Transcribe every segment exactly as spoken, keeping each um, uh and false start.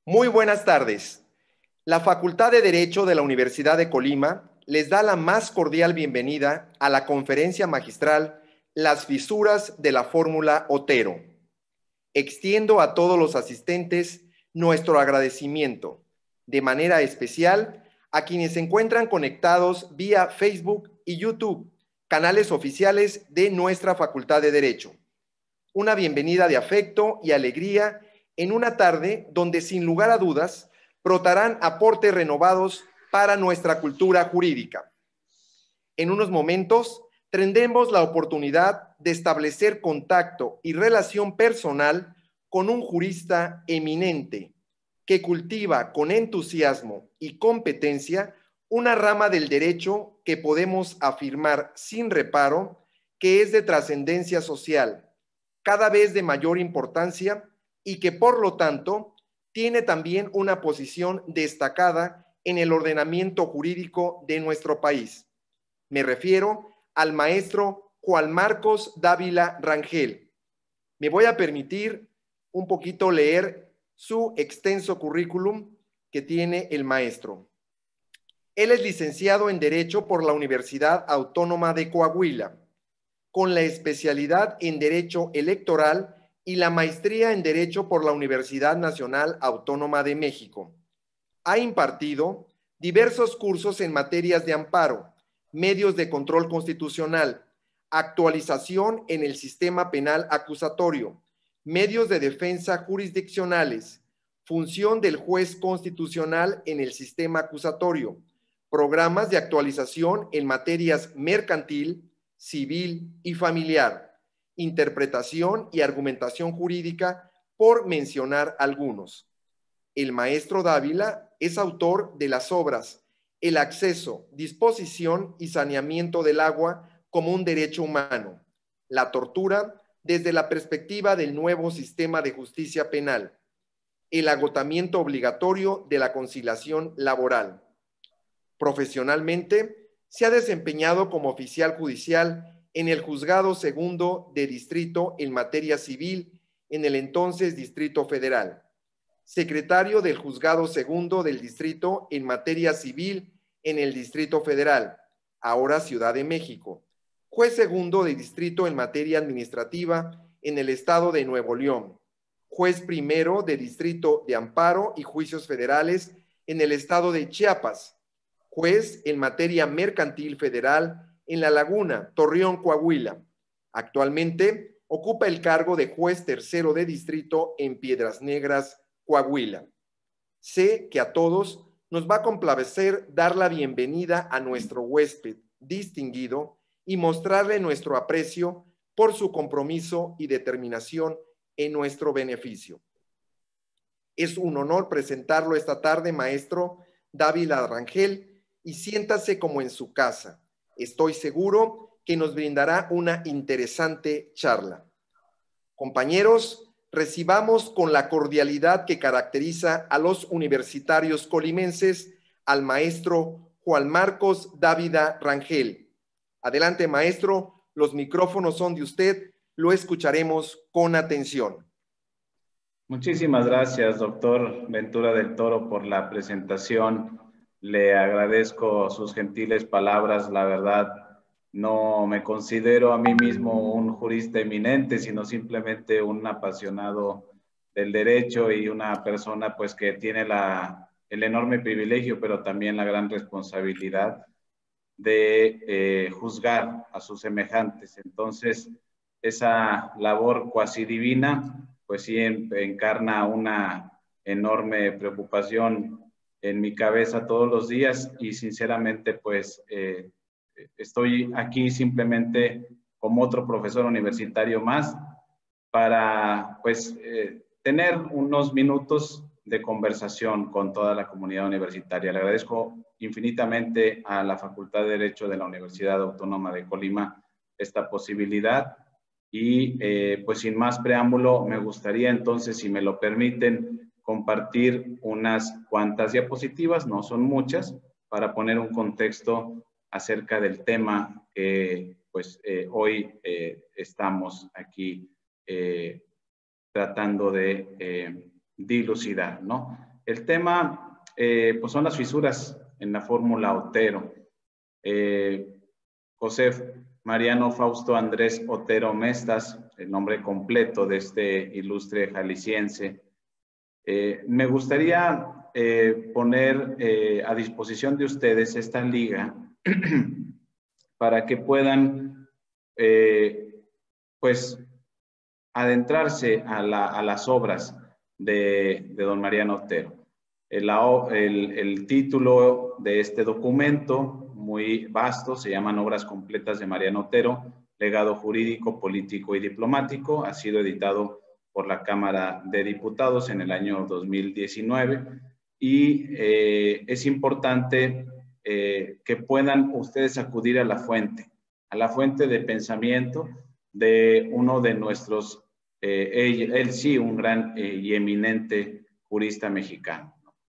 Muy buenas tardes. La Facultad de Derecho de la Universidad de Colima les da la más cordial bienvenida a la conferencia magistral Las fisuras de la fórmula Otero. Extiendo a todos los asistentes nuestro agradecimiento, de manera especial a quienes se encuentran conectados vía Facebook y YouTube, canales oficiales de nuestra Facultad de Derecho. Una bienvenida de afecto y alegría en una tarde donde, sin lugar a dudas, brotarán aportes renovados para nuestra cultura jurídica. En unos momentos tendremos la oportunidad de establecer contacto y relación personal con un jurista eminente que cultiva con entusiasmo y competencia una rama del derecho que podemos afirmar sin reparo que es de trascendencia social, cada vez de mayor importancia y que por lo tanto tiene también una posición destacada en el ordenamiento jurídico de nuestro país. Me refiero al maestro Juan Marcos Dávila Rangel. Me voy a permitir un poquito leer su extenso currículum que tiene el maestro. Él es licenciado en Derecho por la Universidad Autónoma de Coahuila, con la especialidad en Derecho Electoral y la maestría en Derecho por la Universidad Nacional Autónoma de México. Ha impartido diversos cursos en materias de amparo, medios de control constitucional, actualización en el sistema penal acusatorio, medios de defensa jurisdiccionales, función del juez constitucional en el sistema acusatorio, programas de actualización en materias mercantil, civil y familiar, interpretación y argumentación jurídica, por mencionar algunos. El maestro Dávila es autor de las obras El acceso, disposición y saneamiento del agua como un derecho humano, La tortura desde la perspectiva del nuevo sistema de justicia penal, El agotamiento obligatorio de la conciliación laboral. Profesionalmente, se ha desempeñado como oficial judicial en el Juzgado Segundo de Distrito en materia civil en el entonces Distrito Federal, secretario del Juzgado Segundo del Distrito en materia civil en el Distrito Federal, ahora Ciudad de México, juez segundo de distrito en materia administrativa en el Estado de Nuevo León, juez primero de Distrito de Amparo y Juicios Federales en el Estado de Chiapas, juez en materia mercantil federal en La Laguna, Torreón, Coahuila. Actualmente ocupa el cargo de juez tercero de distrito en Piedras Negras, Coahuila. Sé que a todos nos va a complacer dar la bienvenida a nuestro huésped distinguido y mostrarle nuestro aprecio por su compromiso y determinación en nuestro beneficio. Es un honor presentarlo esta tarde, maestro Dávila Rangel, y siéntase como en su casa. Estoy seguro que nos brindará una interesante charla. Compañeros, recibamos con la cordialidad que caracteriza a los universitarios colimenses al maestro Juan Marcos Dávila Rangel. Adelante, maestro, los micrófonos son de usted, lo escucharemos con atención. Muchísimas gracias, doctor Ventura del Toro, por la presentación. Le agradezco sus gentiles palabras. La verdad, no me considero a mí mismo un jurista eminente, sino simplemente un apasionado del derecho y una persona pues que tiene la, el enorme privilegio, pero también la gran responsabilidad de eh, juzgar a sus semejantes. Entonces, esa labor cuasi divina, pues sí encarna una enorme preocupación en mi cabeza todos los días y sinceramente pues eh, estoy aquí simplemente como otro profesor universitario más para pues eh, tener unos minutos de conversación con toda la comunidad universitaria. Le agradezco infinitamente a la Facultad de Derecho de la Universidad Autónoma de Colima esta posibilidad y eh, pues sin más preámbulo me gustaría entonces, si me lo permiten, compartir unas cuantas diapositivas, no son muchas, para poner un contexto acerca del tema que pues eh, hoy eh, estamos aquí eh, tratando de eh, dilucidar, ¿no? El tema eh, pues son las fisuras en la fórmula Otero. Eh, José Mariano Fausto Andrés Otero Mestas, el nombre completo de este ilustre jalisciense. Eh, me gustaría eh, poner eh, a disposición de ustedes esta liga para que puedan eh, pues adentrarse a, la, a las obras de, de don Mariano Otero. El, el, el título de este documento, muy vasto, se llaman Obras Completas de Mariano Otero, legado jurídico, político y diplomático. Ha sido editado por la Cámara de Diputados en el año dos mil diecinueve y eh, es importante eh, que puedan ustedes acudir a la fuente, a la fuente de pensamiento de uno de nuestros, eh, él, él sí, un gran eh, y eminente jurista mexicano.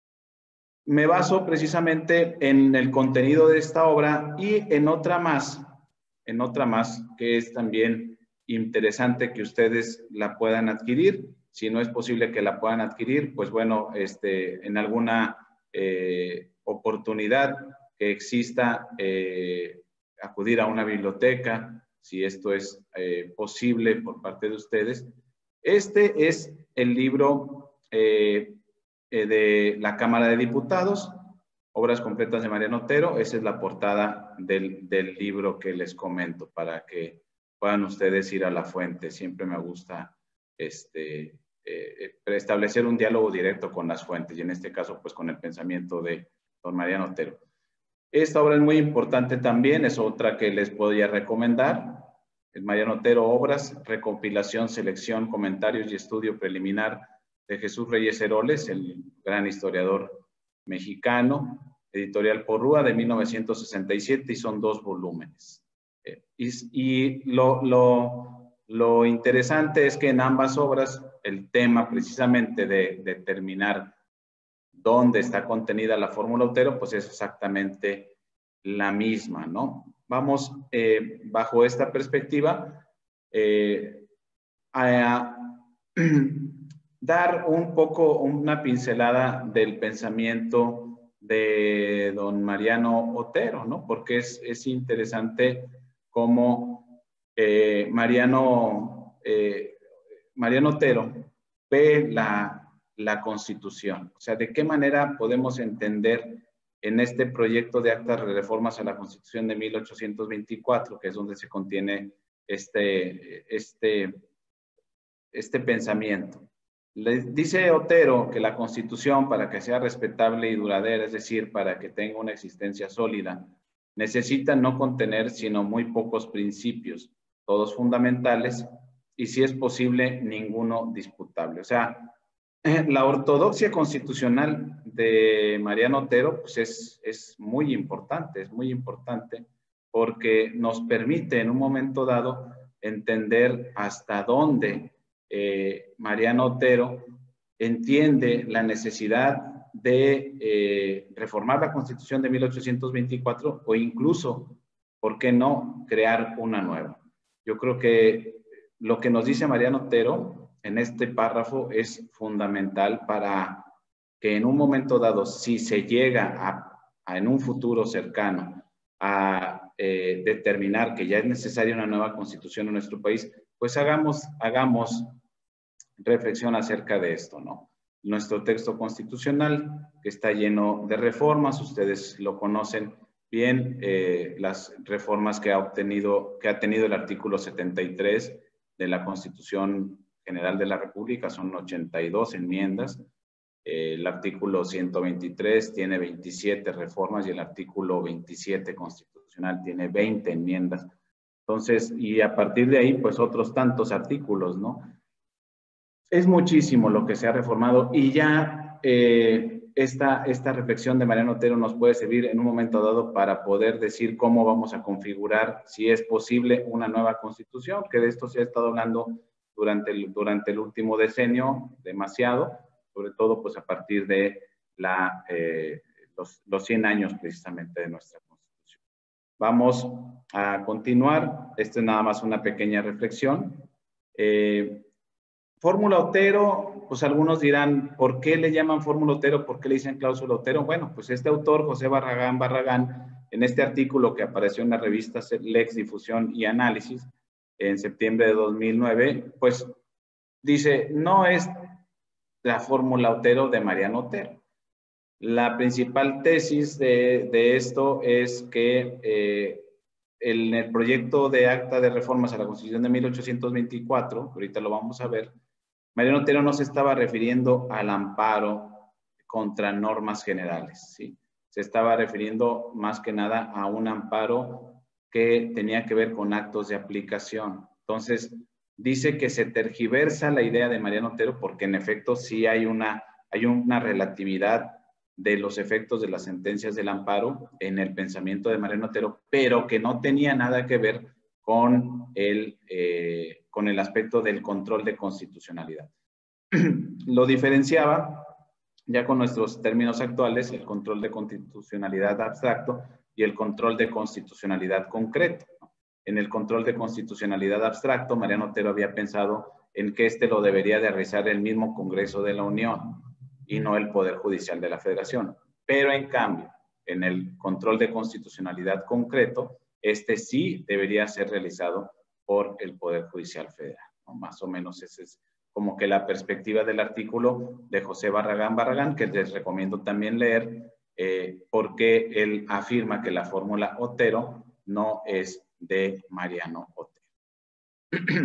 Me baso precisamente en el contenido de esta obra y en otra más, en otra más que es también interesante que ustedes la puedan adquirir. Si no es posible que la puedan adquirir, pues bueno, este, en alguna eh, oportunidad que exista, eh, acudir a una biblioteca, si esto es eh, posible por parte de ustedes. Este es el libro eh, de la Cámara de Diputados, Obras Completas de Mariano Otero. Esa es la portada del, del libro que les comento, para que puedan ustedes ir a la fuente. Siempre me gusta este, eh, establecer un diálogo directo con las fuentes, y en este caso, pues con el pensamiento de don Mariano Otero. Esta obra es muy importante también, es otra que les podría recomendar. El Mariano Otero, Obras, recopilación, selección, comentarios y estudio preliminar de Jesús Reyes Heroles, el gran historiador mexicano, editorial Porrúa, de mil novecientos sesenta y siete, y son dos volúmenes. Eh, y y lo, lo, lo interesante es que en ambas obras el tema precisamente de determinar dónde está contenida la fórmula Otero, pues es exactamente la misma, ¿no? Vamos, eh, bajo esta perspectiva, eh, a dar un poco una pincelada del pensamiento de don Mariano Otero, ¿no? Porque es, es interesante cómo eh, Mariano, eh, Mariano Otero ve la, la Constitución. O sea, de qué manera podemos entender en este proyecto de actas de reformas a la Constitución de mil ochocientos veinticuatro, que es donde se contiene este, este, este pensamiento. Le dice Otero que la Constitución, para que sea respetable y duradera, es decir, para que tenga una existencia sólida, necesita no contener sino muy pocos principios, todos fundamentales, y si es posible, ninguno disputable. O sea, la ortodoxia constitucional de Mariano Otero pues es, es muy importante, es muy importante, porque nos permite en un momento dado entender hasta dónde eh, Mariano Otero entiende la necesidad de eh, reformar la Constitución de mil ochocientos veinticuatro, o incluso, ¿por qué no?, crear una nueva. Yo creo que lo que nos dice Mariano Otero en este párrafo es fundamental para que en un momento dado, si se llega a, a en un futuro cercano a eh, determinar que ya es necesaria una nueva constitución en nuestro país, pues hagamos, hagamos reflexión acerca de esto, ¿no? Nuestro texto constitucional, que está lleno de reformas, ustedes lo conocen bien, eh, las reformas que ha obtenido, que ha tenido el artículo setenta y tres de la Constitución General de la República, son ochenta y dos enmiendas. Eh, el artículo ciento veintitrés tiene veintisiete reformas y el artículo veintisiete constitucional tiene veinte enmiendas. Entonces, y a partir de ahí, pues otros tantos artículos, ¿no? Es muchísimo lo que se ha reformado, y ya eh, esta, esta reflexión de Mariano Otero nos puede servir en un momento dado para poder decir cómo vamos a configurar, si es posible, una nueva constitución, que de esto se ha estado hablando durante el, durante el último decenio demasiado, sobre todo pues a partir de la, eh, los, los cien años precisamente de nuestra Constitución. Vamos a continuar. Esto es nada más una pequeña reflexión. Eh, Fórmula Otero pues algunos dirán, ¿por qué le llaman fórmula Otero? ¿Por qué le dicen cláusula Otero? Bueno, pues este autor, José Barragán Barragán, en este artículo que apareció en la revista Lex Difusión y Análisis en septiembre de dos mil nueve, pues dice, no es la fórmula Otero de Mariano Otero. La principal tesis de, de esto es que eh, en el proyecto de acta de reformas a la Constitución de mil ochocientos veinticuatro, ahorita lo vamos a ver, Mariano Otero no se estaba refiriendo al amparo contra normas generales, ¿sí? Se estaba refiriendo más que nada a un amparo que tenía que ver con actos de aplicación. Entonces, dice que se tergiversa la idea de Mariano Otero porque en efecto sí hay una, hay una relatividad de los efectos de las sentencias del amparo en el pensamiento de Mariano Otero, pero que no tenía nada que ver con el, eh, con el aspecto del control de constitucionalidad. Lo diferenciaba, ya con nuestros términos actuales, el control de constitucionalidad abstracto y el control de constitucionalidad concreto. En el control de constitucionalidad abstracto, Mariano Otero había pensado en que este lo debería de realizar el mismo Congreso de la Unión y no el Poder Judicial de la Federación. Pero en cambio, en el control de constitucionalidad concreto, este sí debería ser realizado por el Poder Judicial Federal, ¿no? Más o menos esa es como que la perspectiva del artículo de José Barragán Barragán, que les recomiendo también leer, eh, porque él afirma que la fórmula Otero no es de Mariano Otero.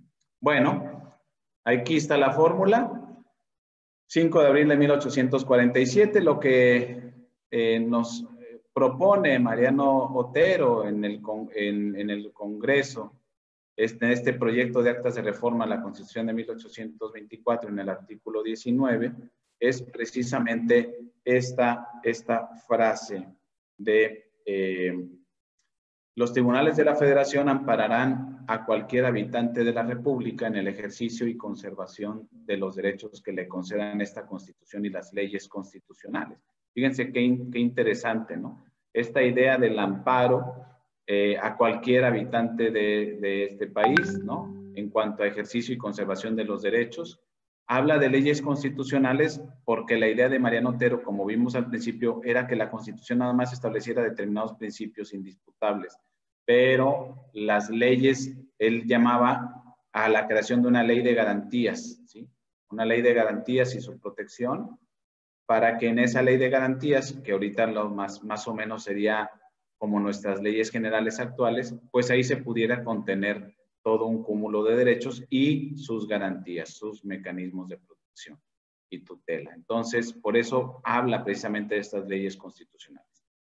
Bueno, aquí está la fórmula. cinco de abril de mil ochocientos cuarenta y siete, lo que eh, nos propone Mariano Otero en el, en, en el Congreso, este, este proyecto de actas de reforma a la Constitución de mil ochocientos veinticuatro, en el artículo diecinueve, es precisamente esta, esta frase de eh, los tribunales de la Federación ampararán a cualquier habitante de la República en el ejercicio y conservación de los derechos que le concedan esta Constitución y las leyes constitucionales. Fíjense qué, qué interesante, ¿no? Esta idea del amparo eh, a cualquier habitante de, de este país, ¿no? En cuanto a ejercicio y conservación de los derechos, habla de leyes constitucionales porque la idea de Mariano Otero, como vimos al principio, era que la Constitución nada más estableciera determinados principios indisputables, pero las leyes, él llamaba a la creación de una ley de garantías, ¿sí? Una ley de garantías y su protección, para que en esa ley de garantías, que ahorita lo más, más o menos sería como nuestras leyes generales actuales, pues ahí se pudiera contener todo un cúmulo de derechos y sus garantías, sus mecanismos de protección y tutela. Entonces, por eso habla precisamente de estas leyes constitucionales.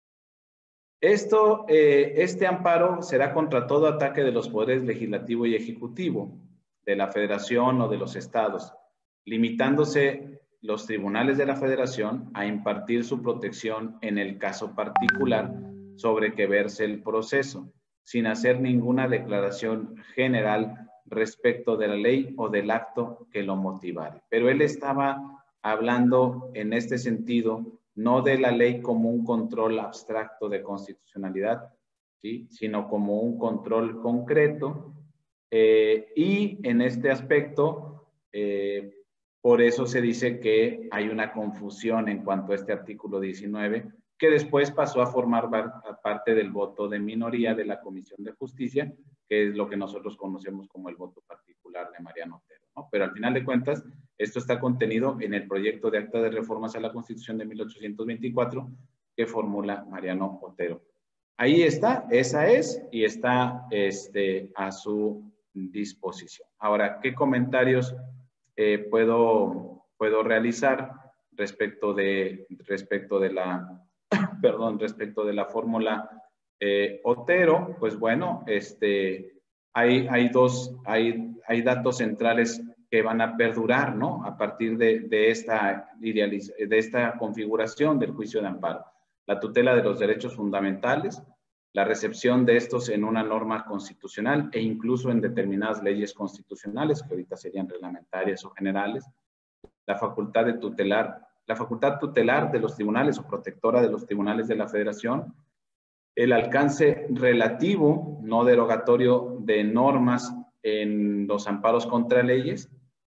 Esto, eh, este amparo será contra todo ataque de los poderes legislativo y ejecutivo, de la Federación o de los estados, limitándose los tribunales de la Federación a impartir su protección en el caso particular sobre que verse el proceso, sin hacer ninguna declaración general respecto de la ley o del acto que lo motivare. Pero él estaba hablando en este sentido no de la ley como un control abstracto de constitucionalidad, ¿sí? Sino como un control concreto. Eh, y en este aspecto, eh, por eso se dice que hay una confusión en cuanto a este artículo diecinueve, que después pasó a formar parte del voto de minoría de la Comisión de Justicia, que es lo que nosotros conocemos como el voto particular de Mariano Otero, ¿no? Pero al final de cuentas, esto está contenido en el proyecto de acta de reformas a la Constitución de mil ochocientos veinticuatro que formula Mariano Otero. Ahí está, esa es, y está este, a su disposición. Ahora, ¿qué comentarios eh, puedo, puedo realizar respecto de, respecto de la... perdón, respecto de la fórmula eh, Otero? Pues bueno, este, hay, hay dos, hay, hay datos centrales que van a perdurar, ¿no? A partir de, de, esta idealiz de esta configuración del juicio de amparo. La tutela de los derechos fundamentales, la recepción de estos en una norma constitucional e incluso en determinadas leyes constitucionales, que ahorita serían reglamentarias o generales, la facultad de tutelar la facultad tutelar de los tribunales o protectora de los tribunales de la Federación, el alcance relativo, no derogatorio, de normas en los amparos contra leyes,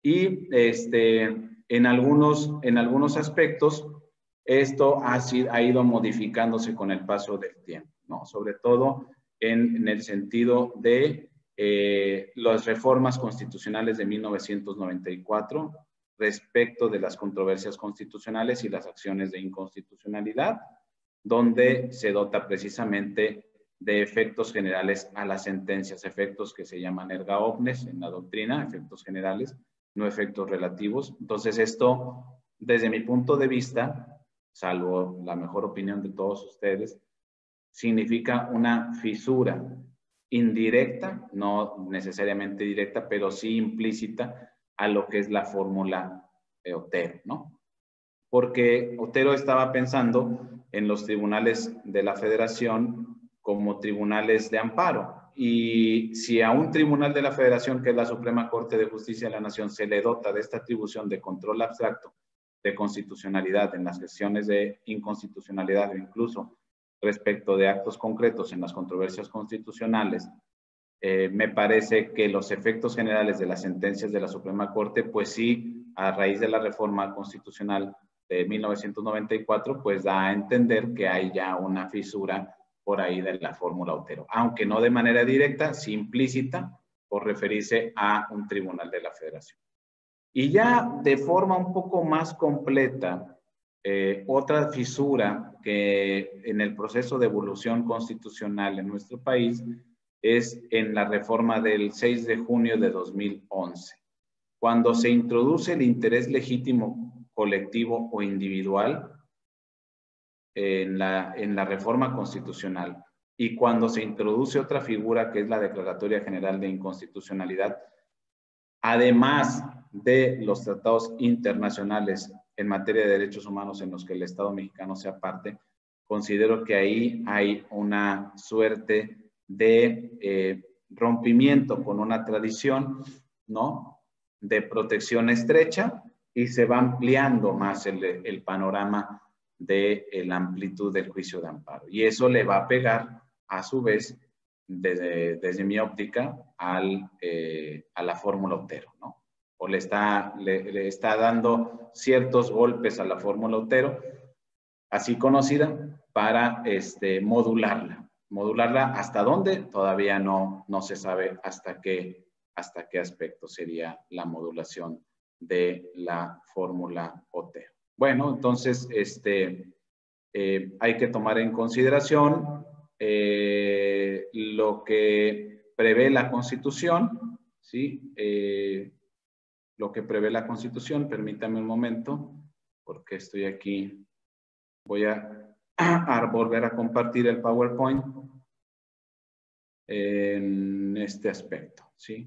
Y este, en, algunos, en algunos aspectos, esto ha, sido, ha ido modificándose con el paso del tiempo, ¿no? Sobre todo en, en el sentido de eh, las reformas constitucionales de mil novecientos noventa y cuatro respecto de las controversias constitucionales y las acciones de inconstitucionalidad, donde se dota precisamente de efectos generales a las sentencias, efectos que se llaman erga omnes en la doctrina, efectos generales, no efectos relativos. Entonces esto, desde mi punto de vista, salvo la mejor opinión de todos ustedes, significa una fisura indirecta, no necesariamente directa, pero sí implícita a lo que es la fórmula de Otero, ¿no? Porque Otero estaba pensando en los tribunales de la Federación como tribunales de amparo. Y si a un tribunal de la Federación, que es la Suprema Corte de Justicia de la Nación, se le dota de esta atribución de control abstracto de constitucionalidad en las sesiones de inconstitucionalidad o incluso respecto de actos concretos en las controversias constitucionales, eh, me parece que los efectos generales de las sentencias de la Suprema Corte, pues sí, a raíz de la reforma constitucional de mil novecientos noventa y cuatro, pues da a entender que hay ya una fisura por ahí de la fórmula Otero, aunque no de manera directa, sí implícita, por referirse a un tribunal de la Federación. Y ya de forma un poco más completa, eh, otra fisura que en el proceso de evolución constitucional en nuestro país es en la reforma del seis de junio de dos mil once, cuando se introduce el interés legítimo colectivo o individual en la, en la reforma constitucional, y cuando se introduce otra figura que es la Declaratoria General de Inconstitucionalidad, además de los tratados internacionales en materia de derechos humanos en los que el Estado mexicano sea parte, considero que ahí hay una suerte de eh, rompimiento con una tradición, ¿no?, de protección estrecha, y se va ampliando más el, el panorama de la amplitud del juicio de amparo. Y eso le va a pegar, a su vez, desde, desde mi óptica, al, eh, a la fórmula Otero, ¿no? O le está, le, le está dando ciertos golpes a la fórmula Otero, así conocida, para este, modularla. Modularla hasta dónde todavía no, no se sabe hasta qué, hasta qué aspecto sería la modulación de la fórmula Otero. Bueno, entonces este, eh, hay que tomar en consideración eh, lo que prevé la Constitución, ¿sí? Eh, lo que prevé la Constitución, permítame un momento, porque estoy aquí, voy a, a volver a compartir el PowerPoint en este aspecto, ¿sí?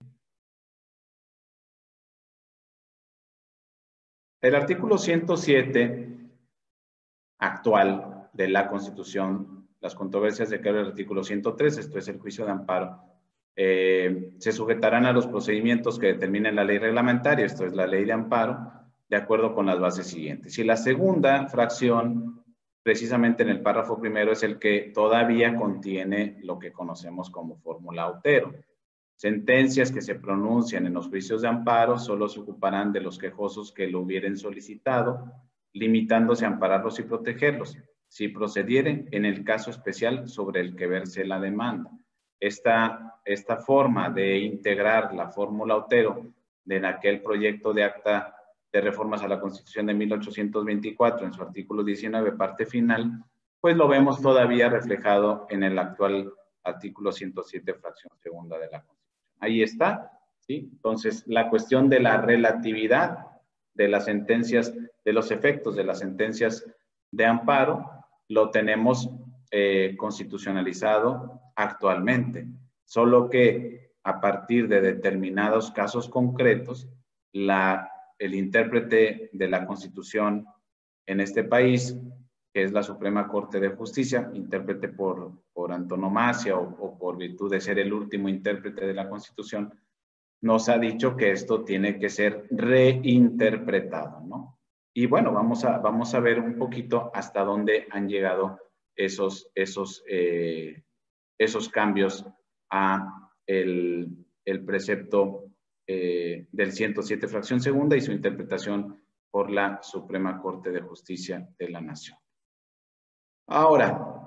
El artículo ciento siete actual de la Constitución, las controversias de cargo del artículo ciento tres, esto es el juicio de amparo, eh, se sujetarán a los procedimientos que determinen la ley reglamentaria, esto es la ley de amparo, de acuerdo con las bases siguientes. Y la segunda fracción, precisamente en el párrafo primero, es el que todavía contiene lo que conocemos como fórmula Otero. Sentencias que se pronuncian en los juicios de amparo solo se ocuparán de los quejosos que lo hubieren solicitado, limitándose a ampararlos y protegerlos, si procedieren en el caso especial sobre el que verse la demanda. Esta, esta forma de integrar la fórmula Otero en aquel proyecto de acta de reformas a la Constitución de mil ochocientos veinticuatro, en su artículo diecinueve, parte final, pues lo vemos todavía reflejado en el actual artículo ciento siete, fracción segunda de la Constitución. Ahí está, ¿sí? Entonces, la cuestión de la relatividad de las sentencias, de los efectos de las sentencias de amparo, lo tenemos eh, constitucionalizado actualmente, solo que a partir de determinados casos concretos, la, el intérprete de la Constitución en este país, que es la Suprema Corte de Justicia, intérprete por, por antonomasia o, o por virtud de ser el último intérprete de la Constitución, nos ha dicho que esto tiene que ser reinterpretado, ¿no? Y bueno, vamos a, vamos a ver un poquito hasta dónde han llegado esos, esos, eh, esos cambios a el, el precepto eh, del ciento siete fracción segunda y su interpretación por la Suprema Corte de Justicia de la Nación. Ahora,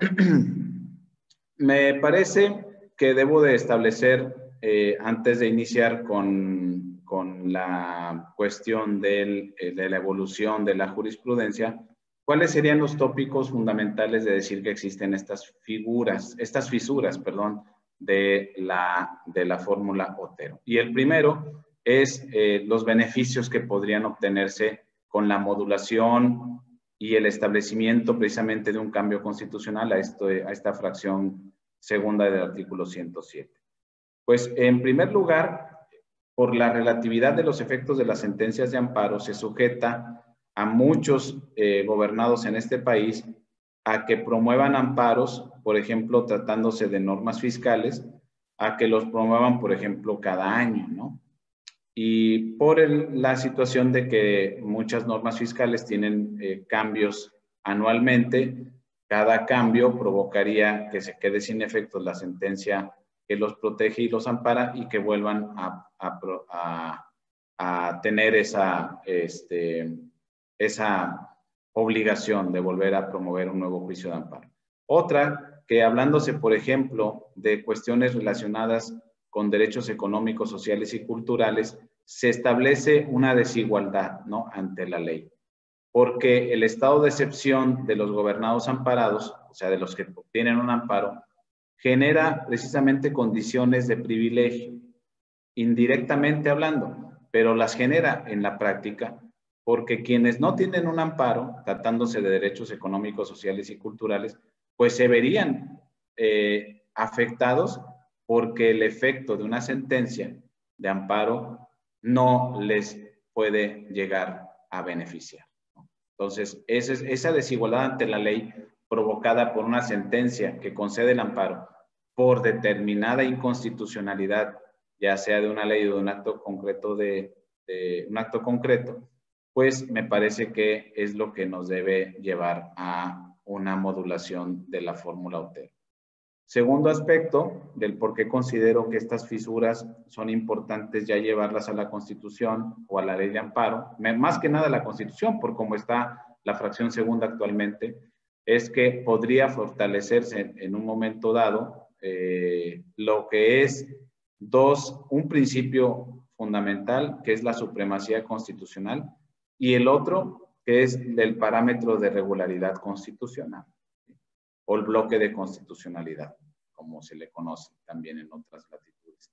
me parece que debo de establecer, eh, antes de iniciar con, con la cuestión del, eh, de la evolución de la jurisprudencia, cuáles serían los tópicos fundamentales de decir que existen estas figuras, estas fisuras, perdón, de la, de la fórmula Otero. Y el primero es eh, los beneficios que podrían obtenerse con la modulación y el establecimiento precisamente de un cambio constitucional a, esto, a esta fracción segunda del artículo ciento siete. Pues en primer lugar, por la relatividad de los efectos de las sentencias de amparo, se sujeta a muchos eh, gobernados en este país a que promuevan amparos, por ejemplo, tratándose de normas fiscales, a que los promuevan, por ejemplo, cada año, ¿no? Y por el, la situación de que muchas normas fiscales tienen eh, cambios anualmente, cada cambio provocaría que se quede sin efectos la sentencia que los protege y los ampara y que vuelvan a, a, a, a tener esa, este, esa obligación de volver a promover un nuevo juicio de amparo. Otra, que hablándose, por ejemplo, de cuestiones relacionadas con derechos económicos, sociales y culturales, se establece una desigualdad, ¿no?, ante la ley. Porque el estado de excepción de los gobernados amparados, o sea, de los que obtienen un amparo, genera precisamente condiciones de privilegio, indirectamente hablando, pero las genera en la práctica, porque quienes no tienen un amparo, tratándose de derechos económicos, sociales y culturales, pues se verían eh, afectados porque el efecto de una sentencia de amparo no les puede llegar a beneficiar. Entonces, esa, esa desigualdad ante la ley provocada por una sentencia que concede el amparo por determinada inconstitucionalidad, ya sea de una ley o de un acto concreto, de, de un acto concreto, pues me parece que es lo que nos debe llevar a una modulación de la fórmula Otero. Segundo aspecto del por qué considero que estas fisuras son importantes ya llevarlas a la Constitución o a la ley de amparo, más que nada a la Constitución, por cómo está la fracción segunda actualmente, es que podría fortalecerse en un momento dado eh, lo que es dos, un principio fundamental, que es la supremacía constitucional, y el otro, que es el parámetro de regularidad constitucional, o el bloque de constitucionalidad, como se le conoce también en otras latitudes.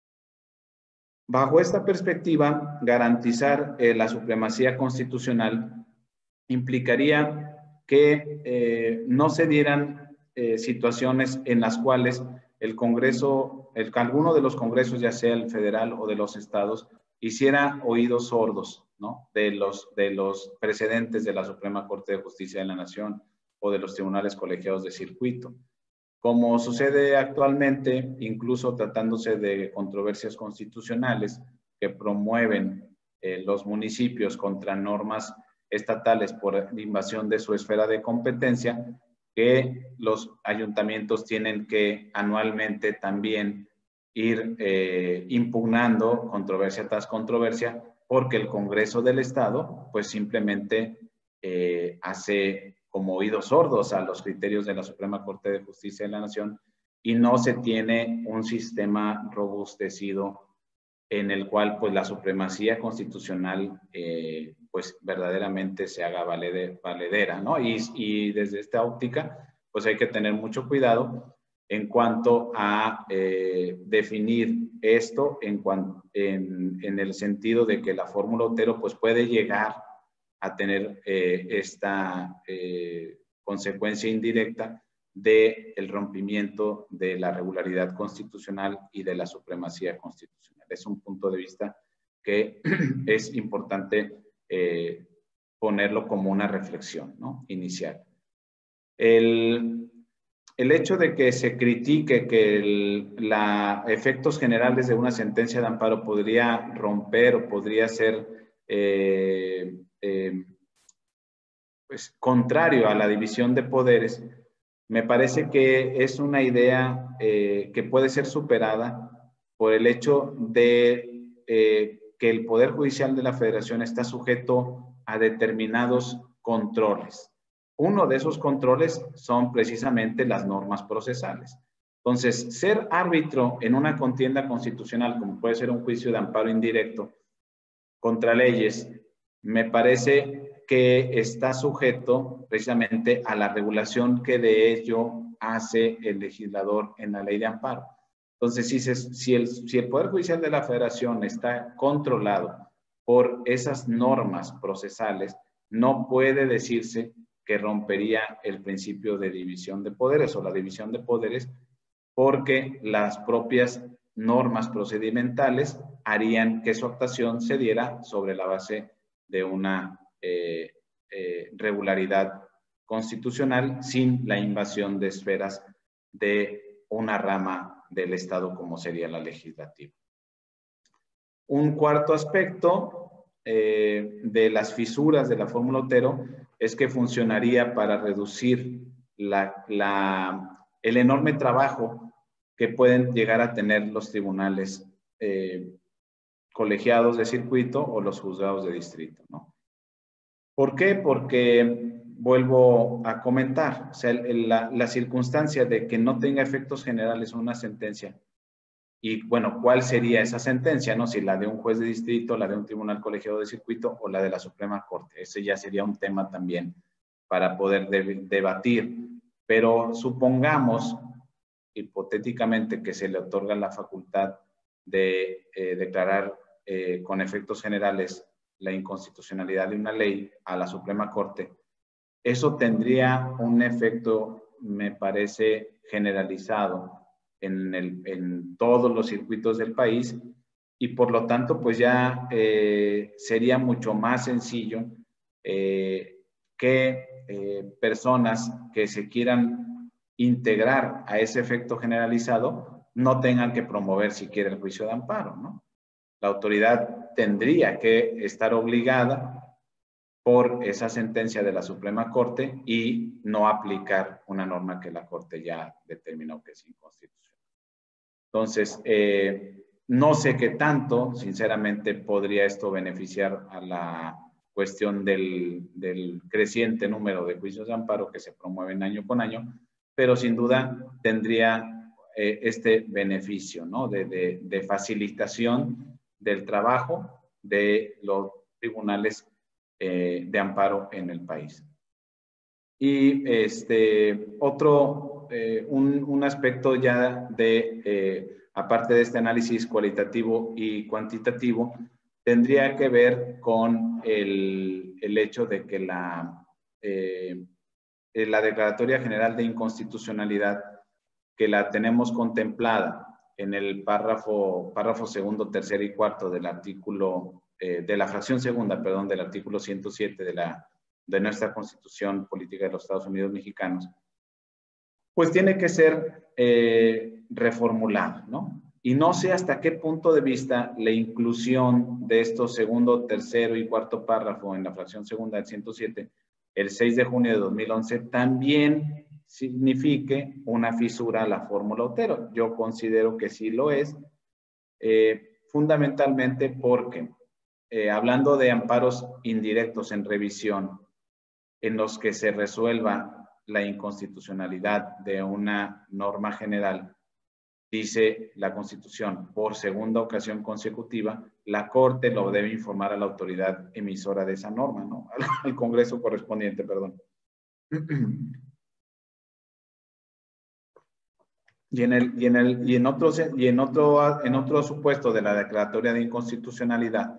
Bajo esta perspectiva, garantizar eh, la supremacía constitucional implicaría que eh, no se dieran eh, situaciones en las cuales el Congreso, el, alguno de los congresos, ya sea el federal o de los estados, hiciera oídos sordos, ¿no?, de los, de los precedentes de la Suprema Corte de Justicia de la Nación o de los tribunales colegiados de circuito. Como sucede actualmente, incluso tratándose de controversias constitucionales que promueven eh, los municipios contra normas estatales por invasión de su esfera de competencia, que los ayuntamientos tienen que anualmente también ir eh, impugnando controversia tras controversia, porque el Congreso del Estado pues simplemente eh, hace como oídos sordos a los criterios de la Suprema Corte de Justicia de la Nación y no se tiene un sistema robustecido en el cual pues la supremacía constitucional eh, pues verdaderamente se haga valedera, ¿no? Y, y desde esta óptica pues hay que tener mucho cuidado en cuanto a eh, definir esto en, cuanto, en, en el sentido de que la fórmula Otero pues puede llegar a tener eh, esta eh, consecuencia indirecta del rompimiento de la regularidad constitucional y de la supremacía constitucional. Es un punto de vista que es importante eh, ponerlo como una reflexión, ¿no?, inicial. El, el hecho de que se critique que los efectos generales de una sentencia de amparo podría romper o podría ser eh, eh, pues, contrario a la división de poderes, me parece que es una idea eh, que puede ser superada por el hecho de eh, que el Poder Judicial de la Federación está sujeto a determinados controles. Uno de esos controles son precisamente las normas procesales. Entonces, ser árbitro en una contienda constitucional, como puede ser un juicio de amparo indirecto contra leyes, me parece que está sujeto precisamente a la regulación que de ello hace el legislador en la ley de amparo. Entonces, si, se, si, el, si el Poder Judicial de la Federación está controlado por esas normas procesales, no puede decirse que rompería el principio de división de poderes o la división de poderes, porque las propias normas procedimentales harían que su actuación se diera sobre la base de una eh, eh, regularidad constitucional sin la invasión de esferas de una rama del Estado como sería la legislativa. Un cuarto aspecto eh, de las fisuras de la fórmula Otero es que funcionaría para reducir la, la, el enorme trabajo que pueden llegar a tener los tribunales eh, colegiados de circuito o los juzgados de distrito, ¿no? ¿Por qué? Porque vuelvo a comentar, o sea, el, la, la circunstancia de que no tenga efectos generales una sentencia. Y bueno, ¿cuál sería esa sentencia? ¿No? Si la de un juez de distrito, la de un tribunal colegiado de circuito o la de la Suprema Corte. Ese ya sería un tema también para poder de, debatir. Pero supongamos, hipotéticamente, que se le otorga la facultad de eh, declarar eh, con efectos generales la inconstitucionalidad de una ley a la Suprema Corte. Eso tendría un efecto, me parece, generalizado En, el, en todos los circuitos del país y por lo tanto pues ya eh, sería mucho más sencillo eh, que eh, personas que se quieran integrar a ese efecto generalizado no tengan que promover siquiera el juicio de amparo, ¿no? La autoridad tendría que estar obligada por esa sentencia de la Suprema Corte y no aplicar una norma que la Corte ya determinó que es inconstitucional. Entonces, eh, no sé qué tanto, sinceramente, podría esto beneficiar a la cuestión del, del creciente número de juicios de amparo que se promueven año con año, pero sin duda tendría eh, este beneficio, ¿no? De, de, de facilitación del trabajo de los tribunales eh, de amparo en el país. Y este, otro, eh, un, un aspecto ya de, eh, aparte de este análisis cualitativo y cuantitativo, tendría que ver con el, el hecho de que la, eh, la Declaratoria General de Inconstitucionalidad, que la tenemos contemplada en el párrafo, párrafo segundo, tercero y cuarto del artículo, eh, de la fracción segunda, perdón, del artículo ciento siete de la de nuestra Constitución Política de los Estados Unidos Mexicanos, pues tiene que ser eh, reformulada, ¿no? Y no sé hasta qué punto de vista la inclusión de estos segundo, tercero y cuarto párrafo en la fracción segunda del ciento siete, el seis de junio de dos mil once, también signifique una fisura a la fórmula Otero. Yo considero que sí lo es, eh, fundamentalmente porque, eh, hablando de amparos indirectos en revisión, en los que se resuelva la inconstitucionalidad de una norma general, dice la Constitución, por segunda ocasión consecutiva, la Corte lo debe informar a la autoridad emisora de esa norma, ¿no? Al, al Congreso correspondiente, perdón. Y en, el, y, en el, y, en otro, y en, otro, en otro supuesto de la declaratoria de inconstitucionalidad,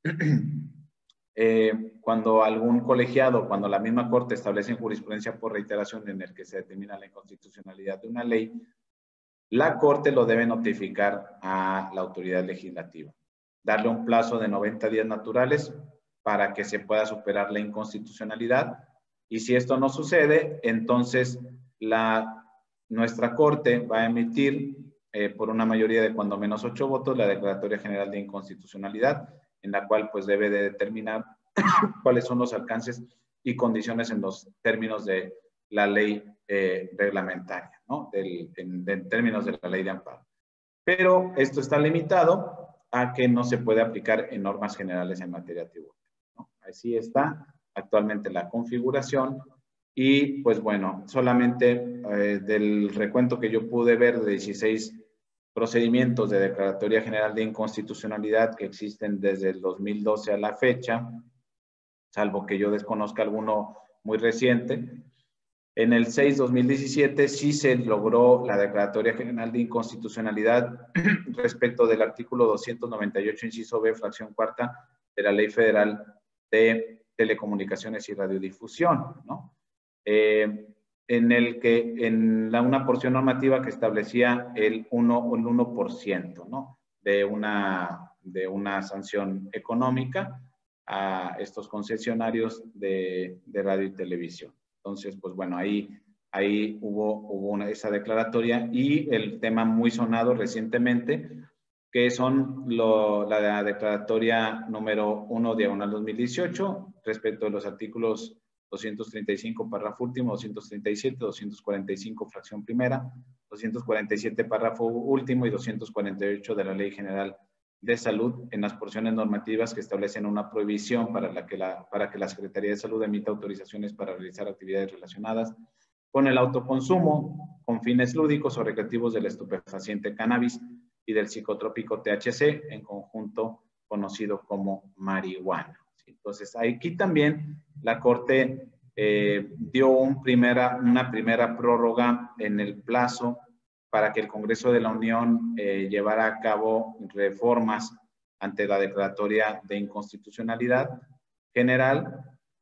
Eh, cuando algún colegiado, cuando la misma Corte establece en jurisprudencia por reiteración en el que se determina la inconstitucionalidad de una ley, la Corte lo debe notificar a la autoridad legislativa, darle un plazo de noventa días naturales para que se pueda superar la inconstitucionalidad, y si esto no sucede, entonces la, nuestra Corte va a emitir eh, por una mayoría de cuando menos ocho votos la Declaratoria General de Inconstitucionalidad, en la cual pues debe de determinar cuáles son los alcances y condiciones en los términos de la ley eh, reglamentaria, ¿no? Del, en, en términos de la ley de amparo. Pero esto está limitado a que no se puede aplicar en normas generales en materia tributaria, ¿no? Así está actualmente la configuración y pues bueno, solamente eh, del recuento que yo pude ver de dieciséis procedimientos de declaratoria general de inconstitucionalidad que existen desde el dos mil doce a la fecha, salvo que yo desconozca alguno muy reciente. En el seis dos mil diecisiete sí se logró la declaratoria general de inconstitucionalidad respecto del artículo doscientos noventa y ocho, inciso B, fracción cuarta de la Ley Federal de Telecomunicaciones y Radiodifusión, ¿no? Eh, en el que, en la, una porción normativa que establecía el uno, el uno por ciento, ¿no? De una, de una sanción económica a estos concesionarios de, de radio y televisión. Entonces, pues bueno, ahí, ahí hubo, hubo una, esa declaratoria y el tema muy sonado recientemente, que son lo, la declaratoria número uno, diagonal dos mil dieciocho, respecto de los artículos doscientos treinta y cinco, párrafo último, doscientos treinta y siete, doscientos cuarenta y cinco, fracción primera, doscientos cuarenta y siete, párrafo último y doscientos cuarenta y ocho de la Ley General de Salud en las porciones normativas que establecen una prohibición para, la que la, para que la Secretaría de Salud emita autorizaciones para realizar actividades relacionadas con el autoconsumo, con fines lúdicos o recreativos del estupefaciente cannabis y del psicotrópico T H C, en conjunto conocido como marihuana. Entonces, aquí también la Corte eh, dio un primera, una primera prórroga en el plazo para que el Congreso de la Unión eh, llevara a cabo reformas ante la declaratoria de inconstitucionalidad general.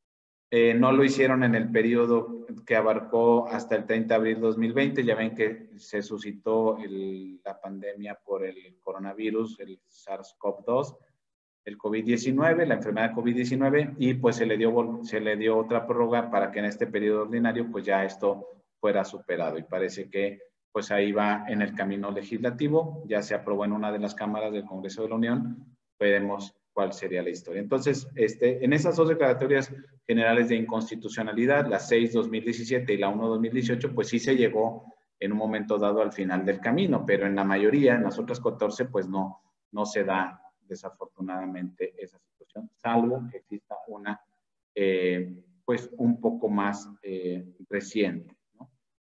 Eh, no lo hicieron en el periodo que abarcó hasta el treinta de abril de dos mil veinte. Ya ven que se suscitó el, la pandemia por el coronavirus, el SARS CoV dos, el COVID diecinueve, la enfermedad COVID diecinueve, y pues se le dio, se le dio otra prórroga para que en este periodo ordinario pues ya esto fuera superado. Y parece que pues ahí va en el camino legislativo, ya se aprobó en una de las cámaras del Congreso de la Unión, veremos cuál sería la historia. Entonces, este, en esas dos declaratorias generales de inconstitucionalidad, la seis dos mil diecisiete y la uno dos mil dieciocho, pues sí se llegó en un momento dado al final del camino, pero en la mayoría, en las otras catorce, pues no, no se da desafortunadamente esa situación, salvo que exista una, eh, pues un poco más eh, reciente, ¿no?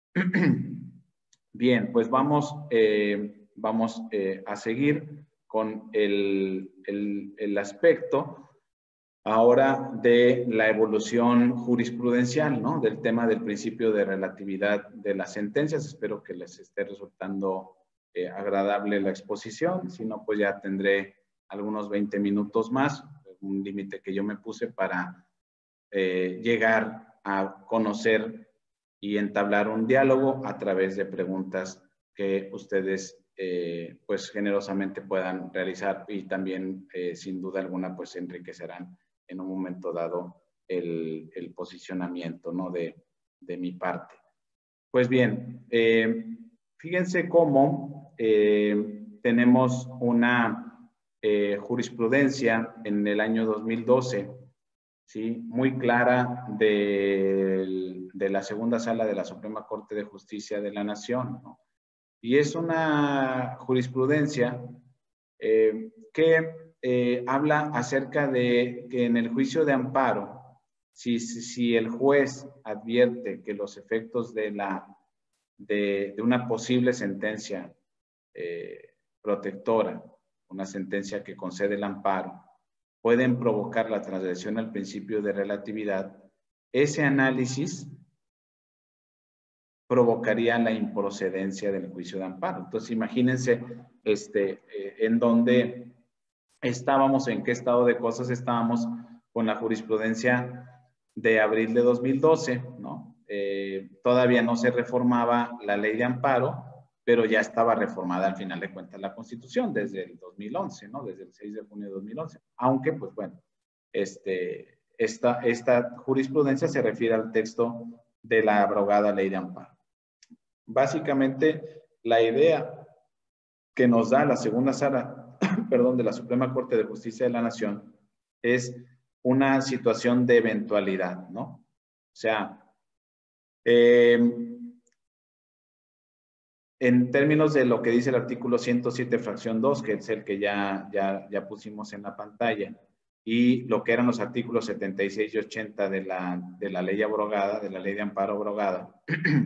Bien, pues vamos, eh, vamos eh, a seguir con el, el, el aspecto ahora de la evolución jurisprudencial, ¿no? Del tema del principio de relatividad de las sentencias. Espero que les esté resultando eh, agradable la exposición. Si no, pues ya tendré algunos veinte minutos más, un límite que yo me puse para eh, llegar a conocer y entablar un diálogo a través de preguntas que ustedes eh, pues generosamente puedan realizar y también eh, sin duda alguna pues enriquecerán en un momento dado el, el posicionamiento, ¿no? de, de mi parte. Pues bien, eh, fíjense cómo eh, tenemos una eh, jurisprudencia en el año dos mil doce, ¿sí? Muy clara de, de la segunda sala de la Suprema Corte de Justicia de la Nación, ¿no? Y es una jurisprudencia eh, que eh, habla acerca de que en el juicio de amparo, si, si, si el juez advierte que los efectos de, la, de, de una posible sentencia eh, protectora, una sentencia que concede el amparo, pueden provocar la transgresión al principio de relatividad, ese análisis provocaría la improcedencia del juicio de amparo. Entonces, imagínense este, eh, en dónde estábamos, en qué estado de cosas estábamos con la jurisprudencia de abril de dos mil doce, ¿no? Eh, todavía no se reformaba la ley de amparo, pero ya estaba reformada al final de cuentas la Constitución desde el dos mil once, ¿no? Desde el seis de junio de dos mil once. Aunque, pues bueno, este, esta, esta jurisprudencia se refiere al texto de la abrogada ley de amparo. Básicamente, la idea que nos da la segunda sala, perdón, de la Suprema Corte de Justicia de la Nación es una situación de eventualidad, ¿no? O sea, eh, en términos de lo que dice el artículo ciento siete, fracción dos, que es el que ya, ya, ya pusimos en la pantalla, y lo que eran los artículos setenta y seis y ochenta de la, de la ley abrogada, de la ley de amparo abrogada,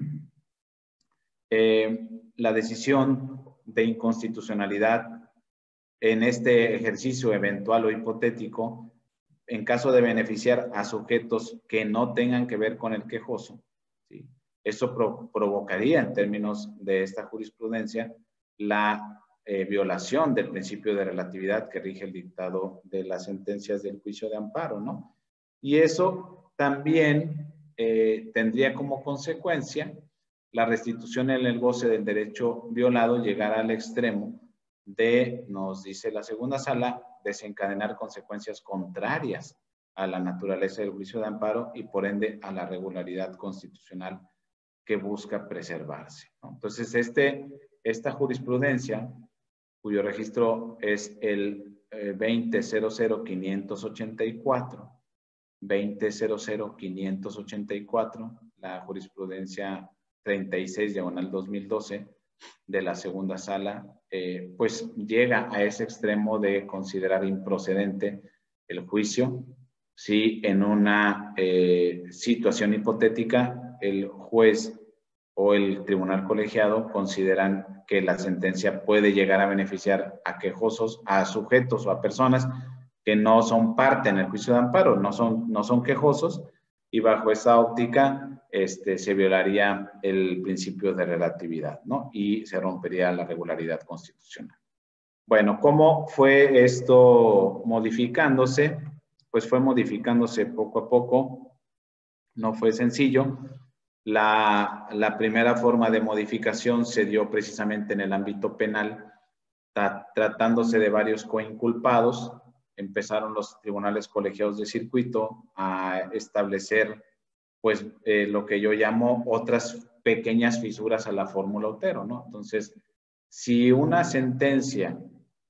eh, la decisión de inconstitucionalidad en este ejercicio eventual o hipotético, en caso de beneficiar a sujetos que no tengan que ver con el quejoso, ¿sí? Eso pro provocaría, en términos de esta jurisprudencia, la eh, violación del principio de relatividad que rige el dictado de las sentencias del juicio de amparo, ¿no? Y eso también eh, tendría como consecuencia la restitución en el goce del derecho violado llegar al extremo de, nos dice la segunda sala, desencadenar consecuencias contrarias a la naturaleza del juicio de amparo y por ende a la regularidad constitucional que busca preservarse, ¿no? Entonces, este, esta jurisprudencia, cuyo registro es el eh, veinte cero cero quinientos ochenta y cuatro, veinte cero cero quinientos ochenta y cuatro, la jurisprudencia treinta y seis diagonal dos mil doce de la segunda sala, eh, pues llega a ese extremo de considerar improcedente el juicio si en una eh, situación hipotética el juez o el tribunal colegiado consideran que la sentencia puede llegar a beneficiar a quejosos, a sujetos o a personas que no son parte en el juicio de amparo, no son, no son quejosos, y bajo esa óptica este, se violaría el principio de relatividad, ¿no? Y se rompería la regularidad constitucional. Bueno, ¿cómo fue esto modificándose? Pues fue modificándose poco a poco, no fue sencillo. La, la primera forma de modificación se dio precisamente en el ámbito penal, tra tratándose de varios coinculpados. Empezaron los tribunales colegiados de circuito a establecer, pues, eh, lo que yo llamo otras pequeñas fisuras a la fórmula Otero, ¿no? Entonces, si una sentencia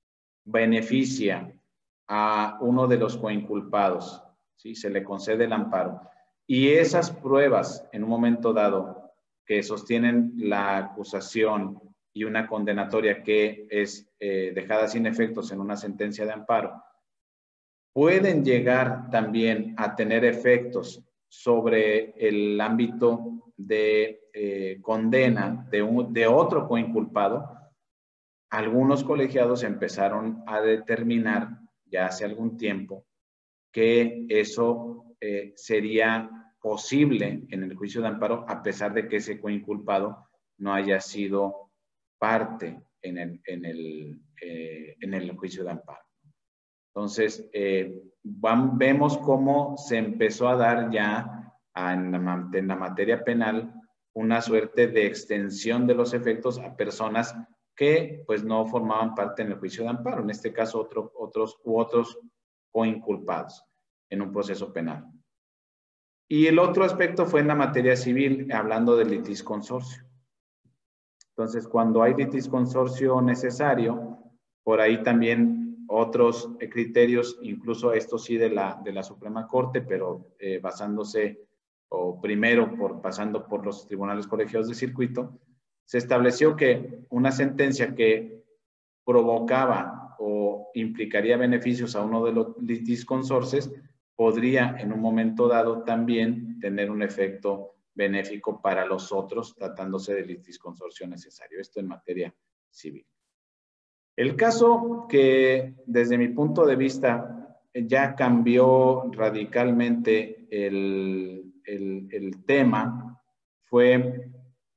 beneficia a uno de los coinculpados, ¿sí? Se le concede el amparo, y esas pruebas, en un momento dado, que sostienen la acusación y una condenatoria que es eh, dejada sin efectos en una sentencia de amparo, pueden llegar también a tener efectos sobre el ámbito de eh, condena de, un, de otro coinculpado. Algunos colegiados empezaron a determinar ya hace algún tiempo que eso eh, sería posible en el juicio de amparo, a pesar de que ese coinculpado no haya sido parte en el, en el, eh, en el juicio de amparo. Entonces, eh, van, vemos cómo se empezó a dar ya a, en, la, en la materia penal una suerte de extensión de los efectos a personas que pues no formaban parte en el juicio de amparo, en este caso otro, otros u otros coinculpados en un proceso penal. Y el otro aspecto fue en la materia civil, hablando del litisconsorcio. Entonces, cuando hay litisconsorcio necesario, por ahí también otros criterios, incluso esto sí de la, de la Suprema Corte, pero eh, basándose, o primero por, pasando por los tribunales colegiados de circuito, se estableció que una sentencia que provocaba o implicaría beneficios a uno de los litisconsorces podría en un momento dado también tener un efecto benéfico para los otros, tratándose del litisconsorcio necesario. Esto en materia civil. El caso que desde mi punto de vista ya cambió radicalmente el, el, el tema fue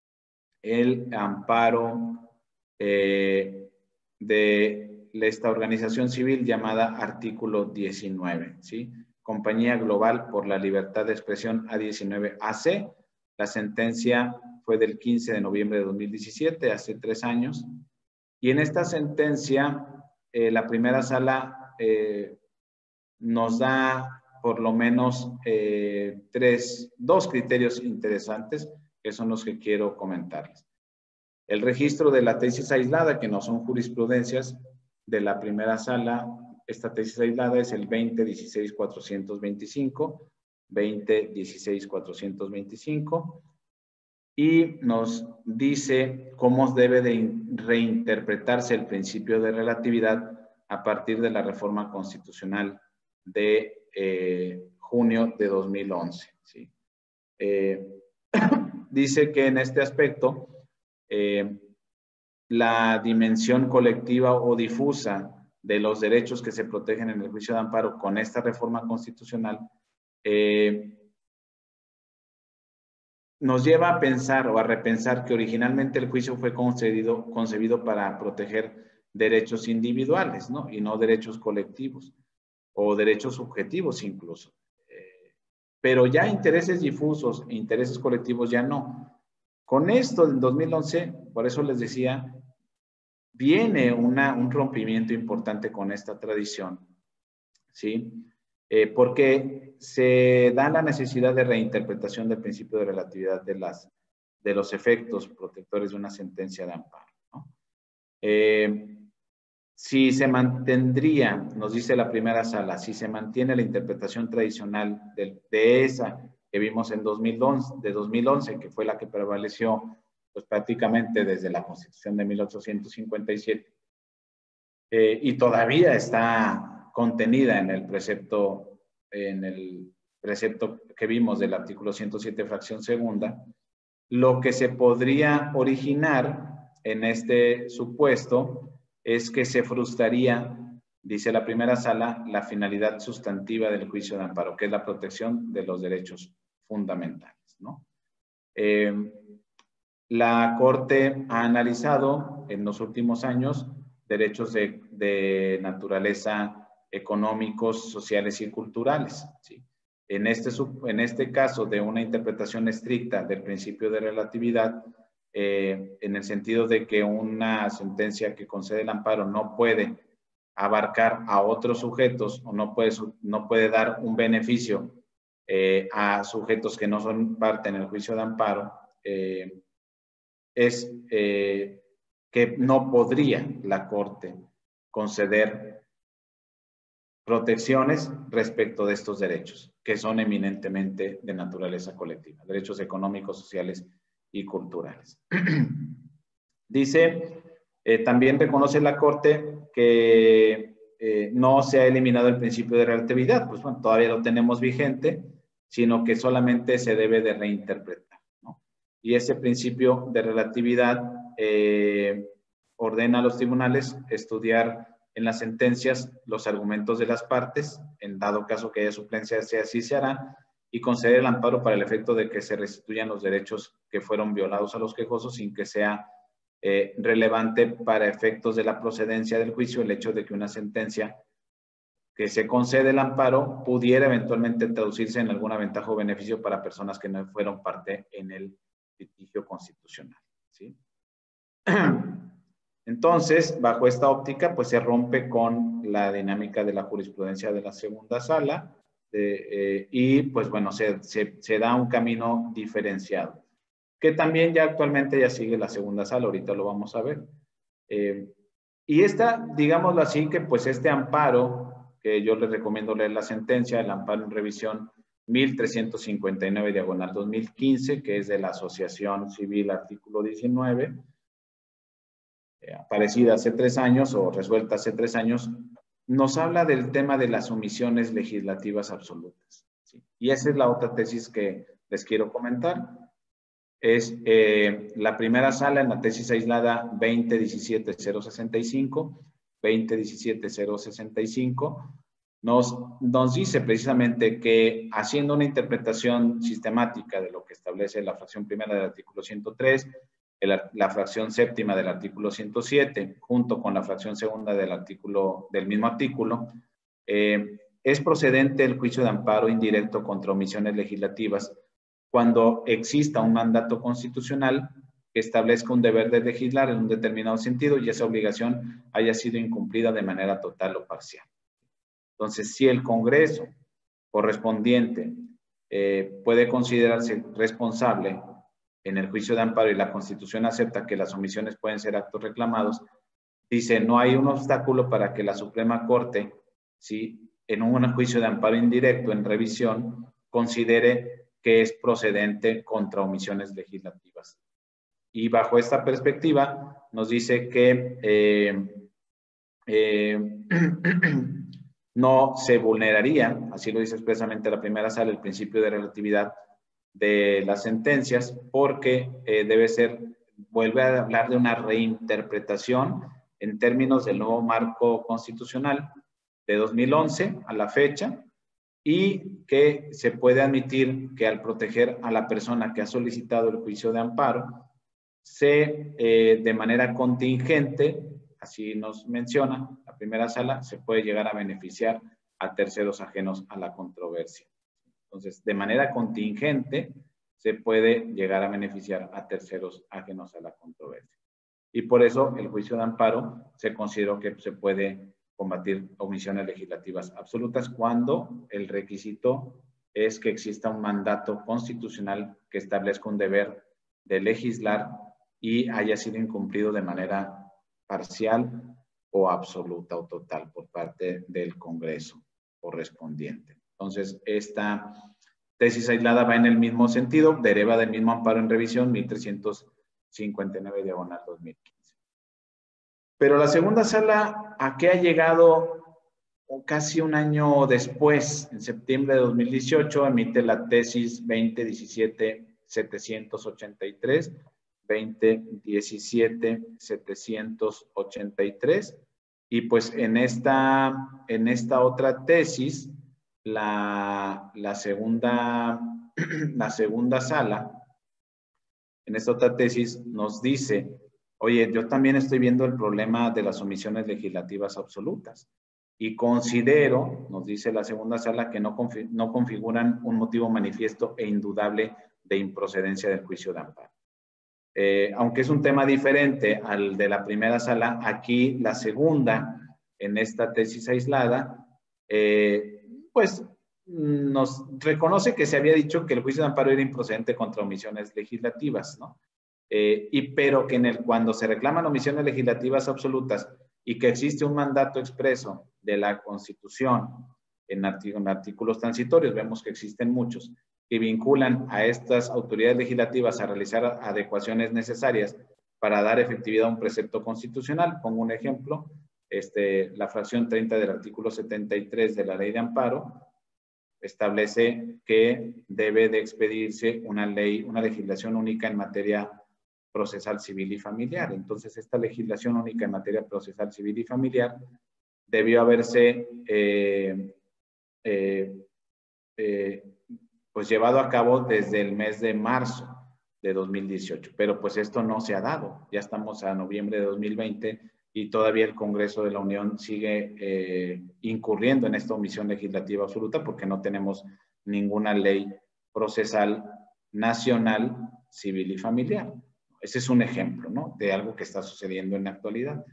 el amparo eh, de esta organización civil llamada Artículo diecinueve, ¿sí? Compañía Global por la Libertad de Expresión A diecinueve A C. La sentencia fue del quince de noviembre de dos mil diecisiete, hace tres años. Y en esta sentencia, eh, la primera sala eh, nos da por lo menos eh, tres, dos criterios interesantes, que son los que quiero comentarles. El registro de la tesis aislada, que no son jurisprudencias de la primera sala. Esta tesis aislada es el veinte dieciséis cuatrocientos veinticinco, veinte dieciséis cuatrocientos veinticinco. y nos dice cómo debe de reinterpretarse el principio de relatividad a partir de la reforma constitucional de eh, junio de dos mil once. ¿Sí? Eh, dice que en este aspecto eh, la dimensión colectiva o difusa de los derechos que se protegen en el juicio de amparo con esta reforma constitucional eh, nos lleva a pensar o a repensar que originalmente el juicio fue concebido, concebido para proteger derechos individuales, ¿no? Y no derechos colectivos o derechos subjetivos incluso. Eh, pero ya intereses difusos e intereses colectivos ya no. Con esto del dos mil once, por eso les decía, viene una, un rompimiento importante con esta tradición, ¿sí? Eh, porque se da la necesidad de reinterpretación del principio de relatividad de, las, de los efectos protectores de una sentencia de amparo, ¿no? Eh, si se mantendría, nos dice la primera sala, si se mantiene la interpretación tradicional de, de esa que vimos en dos mil once, de dos mil once, que fue la que prevaleció pues, prácticamente desde la Constitución de mil ochocientos cincuenta y siete, eh, y todavía está contenida en el precepto, en el precepto que vimos del artículo ciento siete, fracción segunda, lo que se podría originar en este supuesto es que se frustraría, dice la primera sala, la finalidad sustantiva del juicio de amparo, que es la protección de los derechos fundamentales, ¿no? Eh, la Corte ha analizado en los últimos años derechos de, de naturaleza económicos, sociales y culturales, ¿sí? En este, en este caso de una interpretación estricta del principio de relatividad, eh, en el sentido de que una sentencia que concede el amparo no puede abarcar a otros sujetos o no puede, no puede dar un beneficio eh, a sujetos que no son parte en el juicio de amparo, eh, es eh, que no podría la Corte conceder protecciones respecto de estos derechos, que son eminentemente de naturaleza colectiva, derechos económicos, sociales y culturales. Dice, eh, también reconoce la Corte que eh, no se ha eliminado el principio de relatividad, pues bueno, todavía lo tenemos vigente, sino que solamente se debe de reinterpretar, ¿no? Y ese principio de relatividad eh, ordena a los tribunales estudiar en las sentencias los argumentos de las partes, en dado caso que haya suplencia, así se hará, y conceder el amparo para el efecto de que se restituyan los derechos que fueron violados a los quejosos sin que sea eh, relevante para efectos de la procedencia del juicio el hecho de que una sentencia que se concede el amparo pudiera eventualmente traducirse en alguna ventaja o beneficio para personas que no fueron parte en el litigio constitucional, ¿sí? Entonces, bajo esta óptica, pues se rompe con la dinámica de la jurisprudencia de la segunda sala eh, eh, y, pues bueno, se, se, se da un camino diferenciado, que también ya actualmente ya sigue la segunda sala, ahorita lo vamos a ver. Eh, y esta, digámoslo así, que pues este amparo, que yo les recomiendo leer la sentencia, el amparo en revisión mil trescientos cincuenta y nueve diagonal dos mil quince, que es de la Asociación Civil artículo diecinueve, eh, aparecida hace tres años o resuelta hace tres años, nos habla del tema de las omisiones legislativas absolutas, ¿sí? Y esa es la otra tesis que les quiero comentar. Es eh, la primera sala en la tesis aislada veinte diecisiete cero sesenta y cinco, veinte diecisiete cero sesenta y cinco, nos, nos dice precisamente que haciendo una interpretación sistemática de lo que establece la fracción primera del artículo ciento tres, el, la fracción séptima del artículo ciento siete, junto con la fracción segunda del, artículo, del mismo artículo, eh, es procedente el juicio de amparo indirecto contra omisiones legislativas cuando exista un mandato constitucional que establezca un deber de legislar en un determinado sentido y esa obligación haya sido incumplida de manera total o parcial. Entonces, si el Congreso correspondiente eh, puede considerarse responsable en el juicio de amparo y la Constitución acepta que las omisiones pueden ser actos reclamados, dice, no hay un obstáculo para que la Suprema Corte, ¿sí?, en un juicio de amparo indirecto, en revisión, considere que es procedente contra omisiones legislativas. Y bajo esta perspectiva nos dice que eh, eh, no se vulneraría, así lo dice expresamente la primera sala, el principio de relatividad de las sentencias, porque eh, debe ser, vuelve a hablar de una reinterpretación en términos del nuevo marco constitucional de dos mil once a la fecha, y que se puede admitir que al proteger a la persona que ha solicitado el juicio de amparo, se, eh, de manera contingente, así nos menciona la primera sala, se puede llegar a beneficiar a terceros ajenos a la controversia. Entonces, de manera contingente, se puede llegar a beneficiar a terceros ajenos a la controversia. Y por eso el juicio de amparo se consideró que se puede combatir omisiones legislativas absolutas cuando el requisito es que exista un mandato constitucional que establezca un deber de legislar y haya sido incumplido de manera parcial o absoluta o total por parte del Congreso correspondiente. Entonces, esta tesis aislada va en el mismo sentido, deriva del mismo amparo en revisión mil trescientos cincuenta y nueve diagonal dos mil quince. Pero la segunda sala, ¿a qué ha llegado casi un año después? En septiembre de dos mil dieciocho emite la tesis veinte diecisiete setecientos ochenta y tres, veinte diecisiete setecientos ochenta y tres, y pues en esta, en esta otra tesis, la, la, segunda, la segunda sala, en esta otra tesis nos dice, oye, yo también estoy viendo el problema de las omisiones legislativas absolutas y considero, nos dice la segunda sala, que no, confi no configuran un motivo manifiesto e indudable de improcedencia del juicio de amparo. Eh, aunque es un tema diferente al de la primera sala, aquí la segunda, en esta tesis aislada, eh, pues nos reconoce que se había dicho que el juicio de amparo era improcedente contra omisiones legislativas, ¿no? Eh, y, pero que en el, cuando se reclaman omisiones legislativas absolutas y que existe un mandato expreso de la Constitución en, artículos, en artículos transitorios, vemos que existen muchos, que vinculan a estas autoridades legislativas a realizar adecuaciones necesarias para dar efectividad a un precepto constitucional. Pongo un ejemplo, este, la fracción treinta del artículo setenta y tres de la Ley de Amparo establece que debe de expedirse una ley, una legislación única en materia procesal civil y familiar. Entonces, esta legislación única en materia procesal civil y familiar debió haberse eh, eh, eh, pues llevado a cabo desde el mes de marzo de dos mil dieciocho, pero pues esto no se ha dado. Ya estamos a noviembre de dos mil veinte y todavía el Congreso de la Unión sigue eh, incurriendo en esta omisión legislativa absoluta porque no tenemos ninguna ley procesal nacional, civil y familiar. Ese es un ejemplo, ¿no?, de algo que está sucediendo en la actualidad.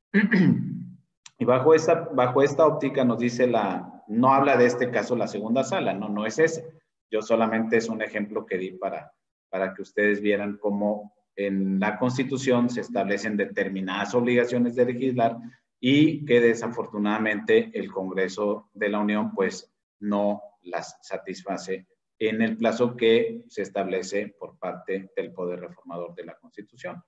Y bajo esta, bajo esta óptica nos dice la, no habla de este caso la segunda sala, no, no es ese. Yo solamente es un ejemplo que di para, para que ustedes vieran cómo en la Constitución se establecen determinadas obligaciones de legislar y que desafortunadamente el Congreso de la Unión pues no las satisface en el plazo que se establece por parte del Poder Reformador de la Constitución.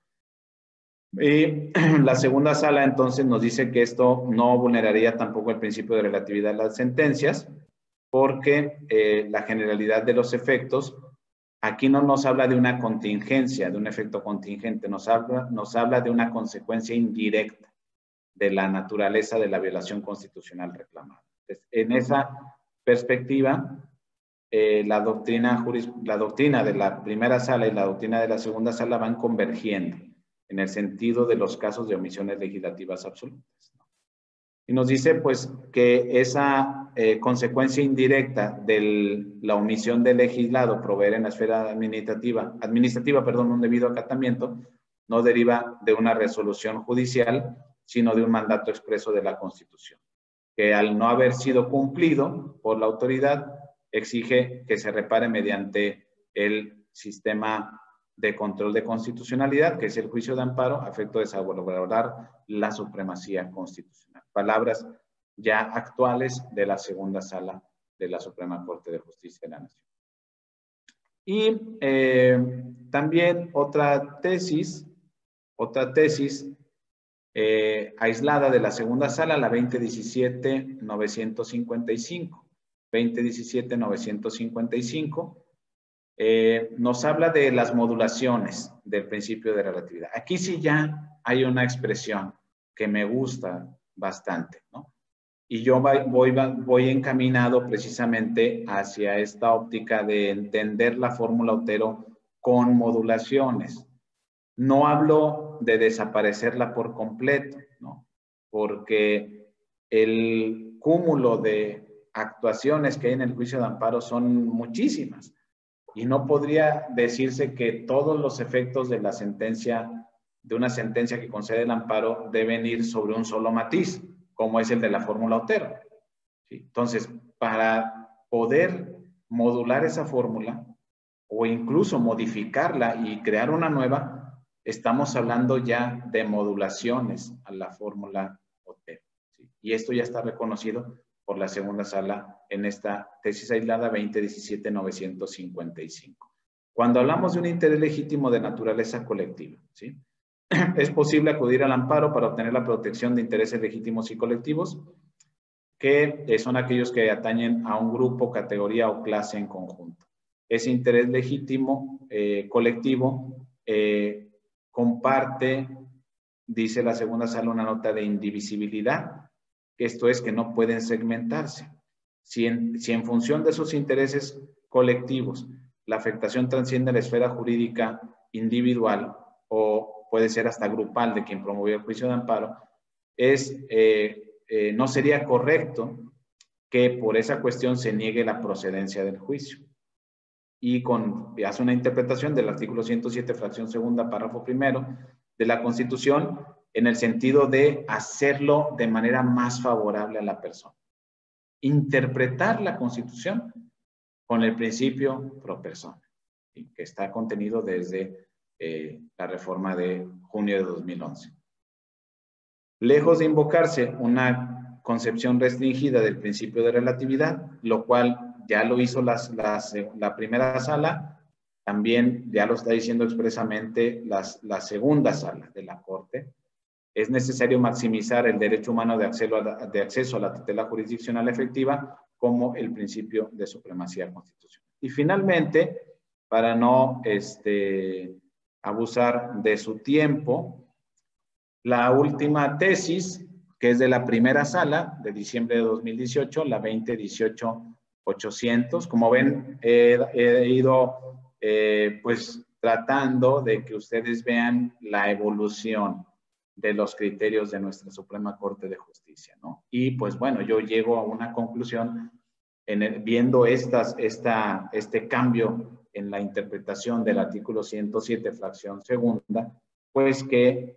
Y la segunda sala entonces nos dice que esto no vulneraría tampoco el principio de relatividad de las sentencias, porque eh, la generalidad de los efectos, aquí no nos habla de una contingencia, de un efecto contingente, nos habla, nos habla de una consecuencia indirecta de la naturaleza de la violación constitucional reclamada. Entonces, en esa perspectiva, eh, la, doctrina juris, la doctrina de la primera sala y la doctrina de la segunda sala van convergiendo en el sentido de los casos de omisiones legislativas absolutas. Y nos dice, pues, que esa eh, consecuencia indirecta de la omisión del legislado proveer en la esfera administrativa, administrativa, perdón, un debido acatamiento, no deriva de una resolución judicial, sino de un mandato expreso de la Constitución, que al no haber sido cumplido por la autoridad, exige que se repare mediante el sistema de control de constitucionalidad, que es el juicio de amparo, a efecto de salvaguardar la supremacía constitucional. Palabras ya actuales de la segunda sala de la Suprema Corte de Justicia de la Nación. Y eh, también otra tesis, otra tesis eh, aislada de la segunda sala, la veinte diecisiete novecientos cincuenta y cinco. veinte diecisiete novecientos cincuenta y cinco. Eh, nos habla de las modulaciones del principio de relatividad. Aquí sí ya hay una expresión que me gusta bastante, ¿no? Y yo voy, voy encaminado precisamente hacia esta óptica de entender la fórmula Otero con modulaciones. No hablo de desaparecerla por completo, ¿no? Porque el cúmulo de actuaciones que hay en el juicio de amparo son muchísimas. Y no podría decirse que todos los efectos de la sentencia, de una sentencia que concede el amparo, deben ir sobre un solo matiz, como es el de la fórmula Otero. ¿Sí? Entonces, para poder modular esa fórmula o incluso modificarla y crear una nueva, estamos hablando ya de modulaciones a la fórmula Otero. ¿Sí? Y esto ya está reconocido por la segunda sala en esta tesis aislada veinte diecisiete novecientos cincuenta y cinco. Cuando hablamos de un interés legítimo de naturaleza colectiva, ¿sí? Es posible acudir al amparo para obtener la protección de intereses legítimos y colectivos, que son aquellos que atañen a un grupo, categoría o clase en conjunto. Ese interés legítimo eh, colectivo eh, comparte, dice la segunda sala, una nota de indivisibilidad, que esto es que no pueden segmentarse. Si en, si en función de esos intereses colectivos la afectación trasciende la esfera jurídica individual o puede ser hasta grupal de quien promovió el juicio de amparo, es, eh, eh, no sería correcto que por esa cuestión se niegue la procedencia del juicio. Y con, hace una interpretación del artículo ciento siete, fracción segunda, párrafo primero de la Constitución, en el sentido de hacerlo de manera más favorable a la persona. Interpretar la Constitución con el principio pro persona, que está contenido desde eh, la reforma de junio de dos mil once. Lejos de invocarse una concepción restringida del principio de relatividad, lo cual ya lo hizo las, las, la primera sala, también ya lo está diciendo expresamente las, la segunda sala de la Corte. Es necesario maximizar el derecho humano de acceso, a la, de acceso a la tutela jurisdiccional efectiva como el principio de supremacía constitucional. Y finalmente, para no este, abusar de su tiempo, la última tesis, que es de la primera sala de diciembre de dos mil dieciocho, la veinte dieciocho ochocientos. Como ven, he, he ido eh, pues tratando de que ustedes vean la evolución de los criterios de nuestra Suprema Corte de Justicia, ¿no? Y pues bueno, yo llego a una conclusión en el, viendo estas, esta, este cambio en la interpretación del artículo ciento siete, fracción segunda, pues que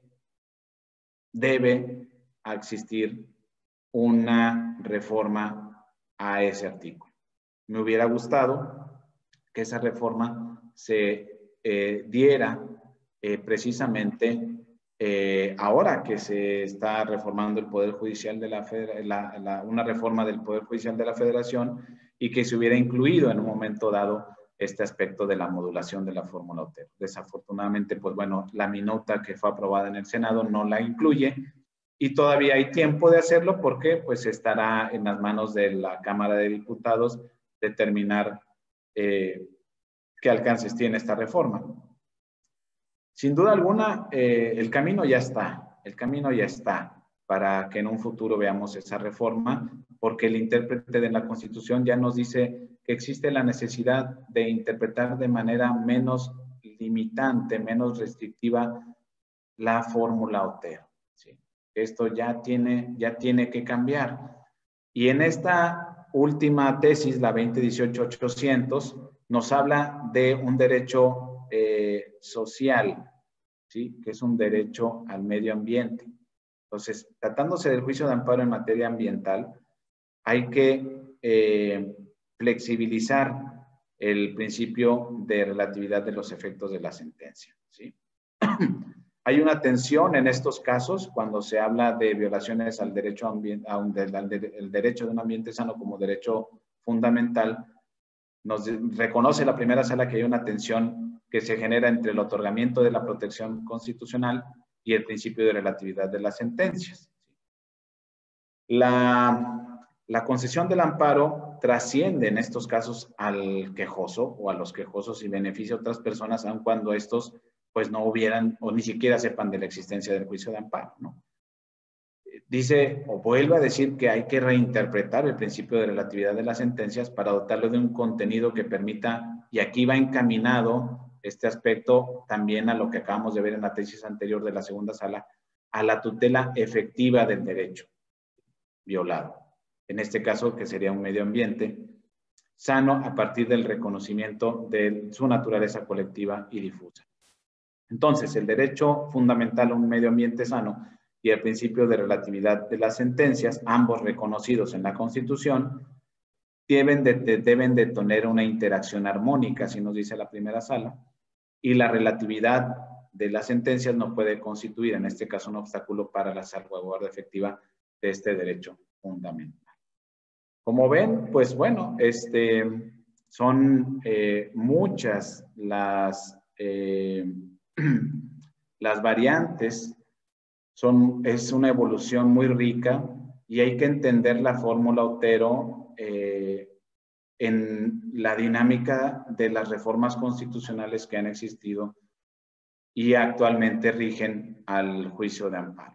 debe existir una reforma a ese artículo. Me hubiera gustado que esa reforma se eh, diera eh, precisamente eh, ahora que se está reformando el Poder Judicial de la Federación, la, la, una reforma del Poder Judicial de la Federación, y que se hubiera incluido en un momento dado este aspecto de la modulación de la fórmula Otero. Desafortunadamente, pues bueno, la minuta que fue aprobada en el Senado no la incluye y todavía hay tiempo de hacerlo porque pues estará en las manos de la Cámara de Diputados determinar eh, qué alcances tiene esta reforma. Sin duda alguna, eh, el camino ya está, el camino ya está para que en un futuro veamos esa reforma, porque el intérprete de la Constitución ya nos dice que existe la necesidad de interpretar de manera menos limitante, menos restrictiva la fórmula Otero. ¿Sí? Esto ya tiene, ya tiene que cambiar. Y en esta última tesis, la veinte dieciocho ochocientos, nos habla de un derecho eh, social, ¿sí? Que es un derecho al medio ambiente. Entonces, tratándose del juicio de amparo en materia ambiental, hay que eh, flexibilizar el principio de relatividad de los efectos de la sentencia, ¿sí? Hay una tensión en estos casos cuando se habla de violaciones al derecho, ambient, a un, al de, el derecho de un ambiente sano como derecho fundamental, nos reconoce la primera sala que hay una tensión que se genera entre el otorgamiento de la protección constitucional y el principio de relatividad de las sentencias. La, la concesión del amparo trasciende en estos casos al quejoso o a los quejosos y beneficia a otras personas, aun cuando estos pues no hubieran o ni siquiera sepan de la existencia del juicio de amparo, ¿no? Dice o vuelve a decir que hay que reinterpretar el principio de relatividad de las sentencias para dotarlo de un contenido que permita, y aquí va encaminado este aspecto también a lo que acabamos de ver en la tesis anterior de la segunda sala, a la tutela efectiva del derecho violado. En este caso, que sería un medio ambiente sano a partir del reconocimiento de su naturaleza colectiva y difusa. Entonces, el derecho fundamental a un medio ambiente sano y el principio de relatividad de las sentencias, ambos reconocidos en la Constitución, deben de, de, deben de tener una interacción armónica, así nos dice la primera sala, y la relatividad de las sentencias no puede constituir, en este caso, un obstáculo para la salvaguarda efectiva de este derecho fundamental. Como ven, pues bueno, este, son eh, muchas las, eh, las variantes, son, es una evolución muy rica y hay que entender la fórmula Otero eh, en la dinámica de las reformas constitucionales que han existido y actualmente rigen al juicio de amparo.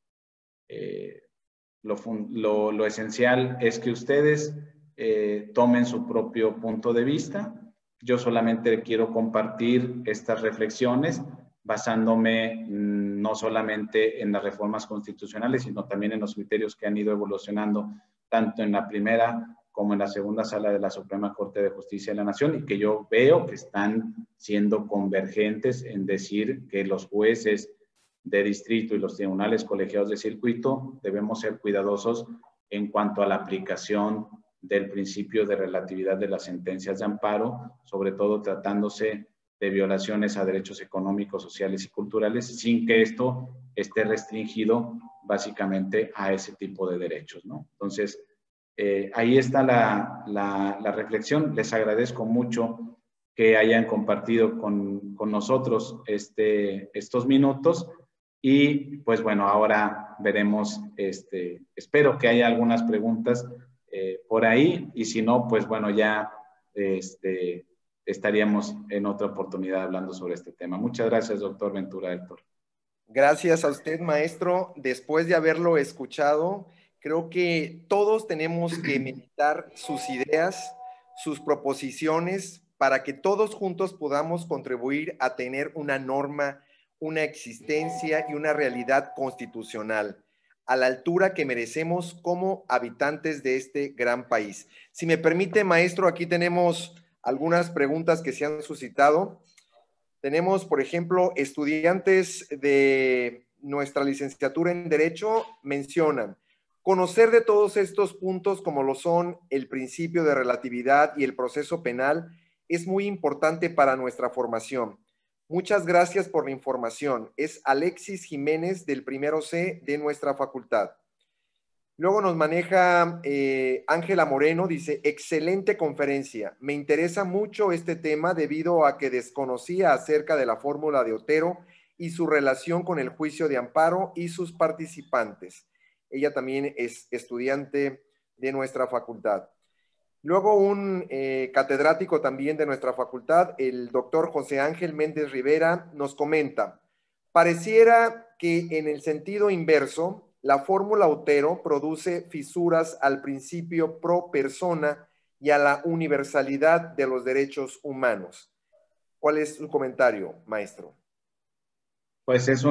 Eh, lo, lo, lo esencial es que ustedes eh, tomen su propio punto de vista. Yo solamente quiero compartir estas reflexiones basándome mmm, no solamente en las reformas constitucionales, sino también en los criterios que han ido evolucionando tanto en la primera como en la segunda sala de la Suprema Corte de Justicia de la Nación, y que yo veo que están siendo convergentes en decir que los jueces de distrito y los tribunales colegiados de circuito debemos ser cuidadosos en cuanto a la aplicación del principio de relatividad de las sentencias de amparo, sobre todo tratándose de violaciones a derechos económicos, sociales y culturales, sin que esto esté restringido básicamente a ese tipo de derechos, ¿no? Entonces, eh, ahí está la, la, la reflexión. Les agradezco mucho que hayan compartido con, con nosotros este, estos minutos. Y pues bueno, ahora veremos, este, espero que haya algunas preguntas eh, por ahí, y si no, pues bueno, ya este, estaríamos en otra oportunidad hablando sobre este tema. Muchas gracias, doctor Ventura del Toro. Gracias a usted, maestro. Después de haberlo escuchado, creo que todos tenemos que meditar sus ideas, sus proposiciones, para que todos juntos podamos contribuir a tener una norma, una existencia y una realidad constitucional a la altura que merecemos como habitantes de este gran país. Si me permite, maestro, aquí tenemos algunas preguntas que se han suscitado. Tenemos, por ejemplo, estudiantes de nuestra licenciatura en Derecho mencionan conocer de todos estos puntos como lo son el principio de relatividad y el proceso penal es muy importante para nuestra formación. Muchas gracias por la información. Es Alexis Jiménez del primero C de nuestra facultad. Luego nos maneja eh, Ángela Moreno, dice, excelente conferencia. Me interesa mucho este tema debido a que desconocía acerca de la fórmula de Otero y su relación con el juicio de amparo y sus participantes. Ella también es estudiante de nuestra facultad. Luego un eh, catedrático también de nuestra facultad, el doctor José Ángel Méndez Rivera, nos comenta, pareciera que en el sentido inverso, la fórmula Otero produce fisuras al principio pro persona y a la universalidad de los derechos humanos. ¿Cuál es su comentario, maestro? Pues es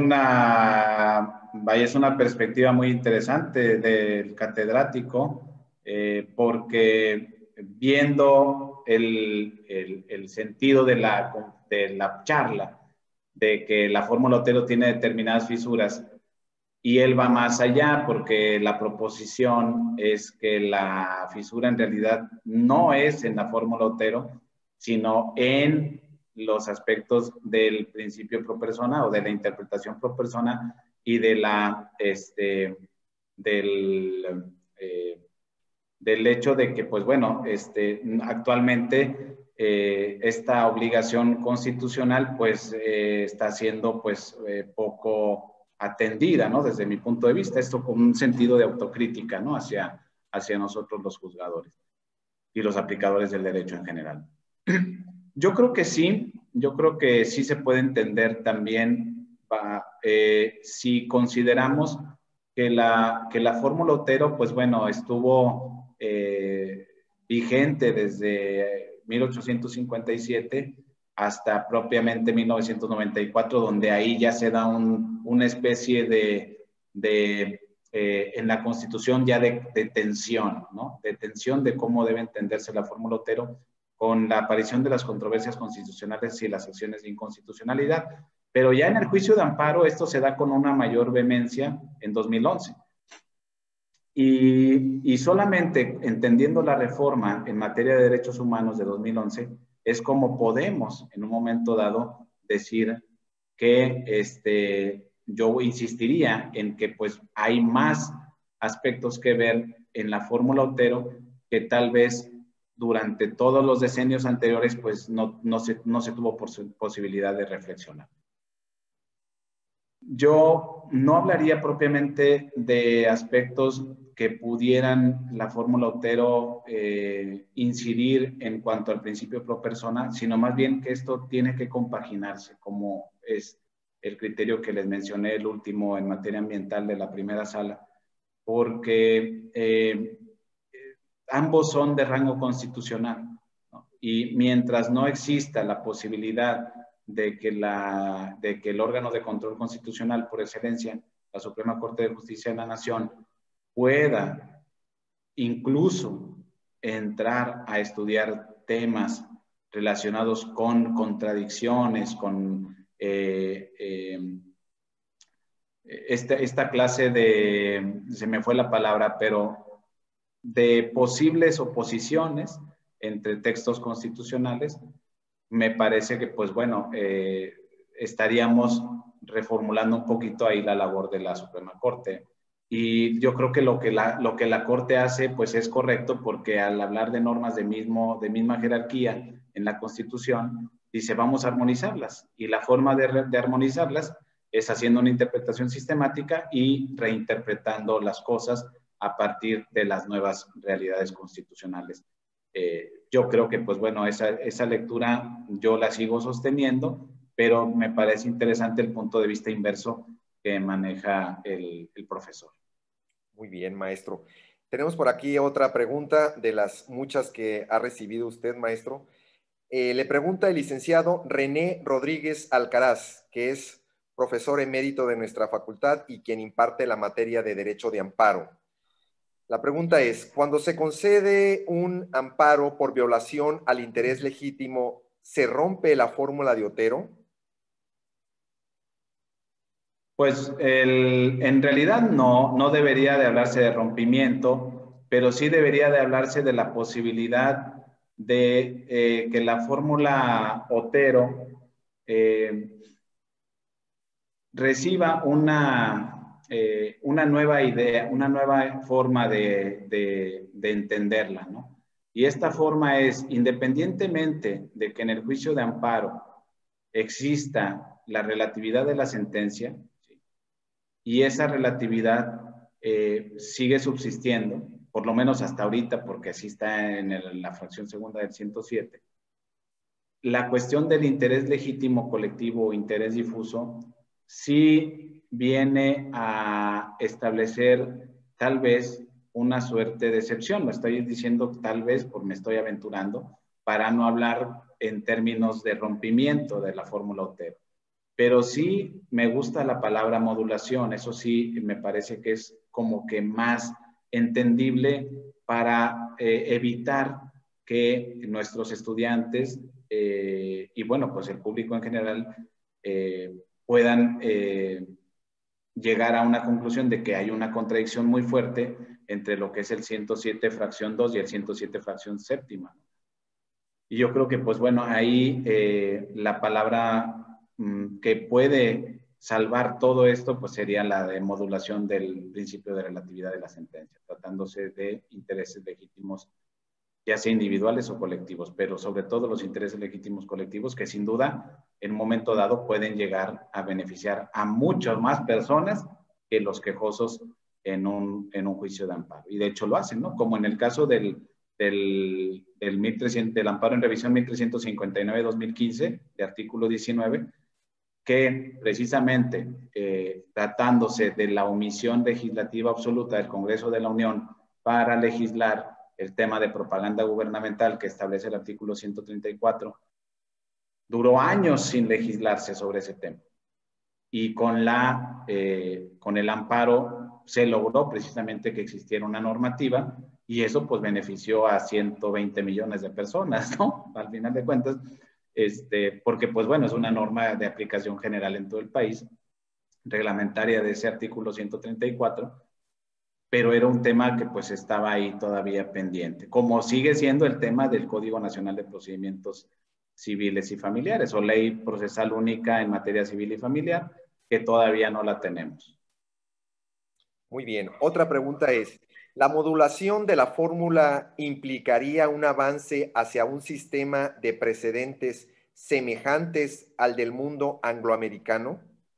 una, vaya, es una perspectiva muy interesante del catedrático, eh, porque viendo el, el, el sentido de la, de la charla, de que la fórmula Otero tiene determinadas fisuras, y él va más allá porque la proposición es que la fisura en realidad no es en la fórmula Otero, sino en los aspectos del principio pro persona o de la interpretación pro persona y de la, este, del, eh, del hecho de que, pues bueno, este, actualmente eh, esta obligación constitucional pues eh, está siendo pues eh, poco atendida, ¿no? Desde mi punto de vista, esto con un sentido de autocrítica, ¿no? Hacia, hacia nosotros los juzgadores y los aplicadores del derecho en general. Yo creo que sí, yo creo que sí se puede entender también va, eh, si consideramos que la, que la fórmula Otero, pues bueno, estuvo eh, vigente desde mil ochocientos cincuenta y siete hasta propiamente mil novecientos noventa y cuatro, donde ahí ya se da un, una especie de, de eh, en la Constitución ya de, de tensión, ¿no? De tensión de cómo debe entenderse la fórmula Otero, con la aparición de las controversias constitucionales y las acciones de inconstitucionalidad. Pero ya en el juicio de amparo esto se da con una mayor vehemencia en dos mil once. Y, y solamente entendiendo la reforma en materia de derechos humanos de dos mil once es como podemos en un momento dado decir que este, yo insistiría en que pues hay más aspectos que ver en la fórmula Otero que tal vez durante todos los decenios anteriores, pues no, no, se, no se tuvo posibilidad de reflexionar. Yo no hablaría propiamente de aspectos que pudieran la fórmula Otero eh, incidir en cuanto al principio pro persona, sino más bien que esto tiene que compaginarse, como es el criterio que les mencioné, el último en materia ambiental de la primera sala, porque eh, ambos son de rango constitucional, ¿no? Y mientras no exista la posibilidad de que, la, de que el órgano de control constitucional por excelencia, la Suprema Corte de Justicia de la Nación, pueda incluso entrar a estudiar temas relacionados con contradicciones, con eh, eh, esta, esta clase de, se me fue la palabra, pero de posibles oposiciones entre textos constitucionales, me parece que, pues bueno, eh, estaríamos reformulando un poquito ahí la labor de la Suprema Corte. Y yo creo que lo que la, lo que la Corte hace, pues es correcto, porque al hablar de normas de, mismo, de misma jerarquía en la Constitución, dice, vamos a armonizarlas. Y la forma de, de armonizarlas es haciendo una interpretación sistemática y reinterpretando las cosas a partir de las nuevas realidades constitucionales. Eh, yo creo que, pues bueno, esa, esa lectura yo la sigo sosteniendo, pero me parece interesante el punto de vista inverso que maneja el, el profesor. Muy bien, maestro. Tenemos por aquí otra pregunta de las muchas que ha recibido usted, maestro. Eh, le pregunta el licenciado René Rodríguez Alcaraz, que es profesor emérito de nuestra facultad y quien imparte la materia de Derecho de Amparo. La pregunta es, cuando se concede un amparo por violación al interés legítimo, ¿se rompe la fórmula de Otero? Pues el, en realidad no, no debería de hablarse de rompimiento, pero sí debería de hablarse de la posibilidad de eh, que la fórmula Otero eh, reciba una, eh, una nueva idea, una nueva forma de, de, de entenderla, ¿no? Y esta forma es, independientemente de que en el juicio de amparo exista la relatividad de la sentencia, ¿sí? Y esa relatividad eh, sigue subsistiendo, por lo menos hasta ahorita, porque así está en el, la fracción segunda del ciento siete, la cuestión del interés legítimo colectivo o interés difuso sí viene a establecer tal vez una suerte de excepción. Lo estoy diciendo tal vez porque me estoy aventurando para no hablar en términos de rompimiento de la fórmula Otero. Pero sí me gusta la palabra modulación, eso sí me parece que es como que más entendible para eh, evitar que nuestros estudiantes eh, y bueno, pues el público en general eh, puedan eh, llegar a una conclusión de que hay una contradicción muy fuerte entre lo que es el ciento siete fracción dos y el ciento siete fracción séptima. Y yo creo que, pues bueno, ahí eh, la palabra mmm, que puede salvar todo esto, pues sería la de modulación del principio de relatividad de la sentencia, tratándose de intereses legítimos, ya sea individuales o colectivos, pero sobre todo los intereses legítimos colectivos que sin duda en un momento dado pueden llegar a beneficiar a muchas más personas que los quejosos en un, en un juicio de amparo. Y de hecho lo hacen, ¿no? Como en el caso del, del, del, mil trescientos, del amparo en revisión mil trescientos cincuenta y nueve de dos mil quince, de artículo diecinueve, que precisamente eh, tratándose de la omisión legislativa absoluta del Congreso de la Unión para legislar el tema de propaganda gubernamental que establece el artículo ciento treinta y cuatro, duró años sin legislarse sobre ese tema. Y con, la, eh, con el amparo se logró precisamente que existiera una normativa y eso pues benefició a ciento veinte millones de personas, ¿no? Al final de cuentas, este, porque pues bueno, es una norma de aplicación general en todo el país, reglamentaria de ese artículo ciento treinta y cuatro, pero era un tema que pues estaba ahí todavía pendiente, como sigue siendo el tema del Código Nacional de Procedimientos Civiles y Familiares, o Ley Procesal Única en materia civil y familiar, que todavía no la tenemos. Muy bien. Otra pregunta es, ¿la modulación de la fórmula implicaría un avance hacia un sistema de precedentes semejantes al del mundo angloamericano?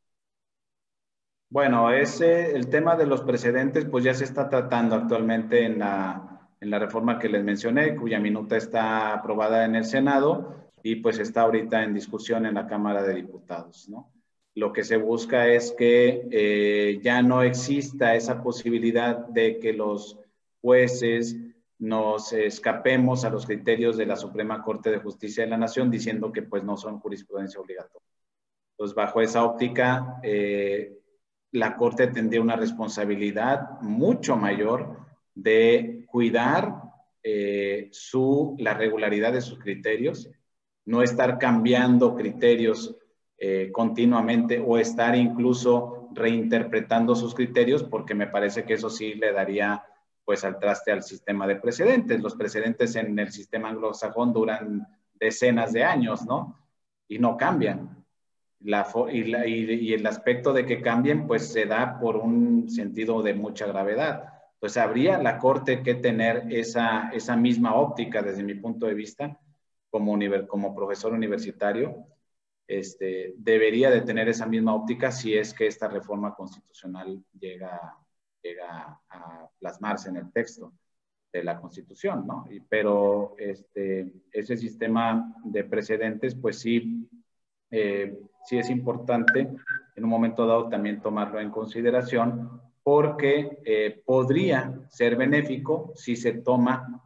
Bueno, ese, el tema de los precedentes pues ya se está tratando actualmente en la, en la reforma que les mencioné, cuya minuta está aprobada en el Senado y pues está ahorita en discusión en la Cámara de Diputados, ¿no? Lo que se busca es que eh, ya no exista esa posibilidad de que los jueces nos escapemos a los criterios de la Suprema Corte de Justicia de la Nación diciendo que pues no son jurisprudencia obligatoria. Entonces, bajo esa óptica, eh, la Corte tendría una responsabilidad mucho mayor de cuidar eh, su, la regularidad de sus criterios, no estar cambiando criterios eh, continuamente o estar incluso reinterpretando sus criterios, porque me parece que eso sí le daría pues al traste al sistema de precedentes. Los precedentes en el sistema anglosajón duran decenas de años, ¿no? Y no cambian. La, y, la, y, y el aspecto de que cambien, pues se da por un sentido de mucha gravedad. Entonces, habría la Corte que tener esa, esa misma óptica desde mi punto de vista, como, univer, como profesor universitario, este, debería de tener esa misma óptica si es que esta reforma constitucional llega, llega a plasmarse en el texto de la Constitución, ¿no? Y, pero este, ese sistema de precedentes, pues sí, eh, sí es importante en un momento dado también tomarlo en consideración porque eh, podría ser benéfico si se toma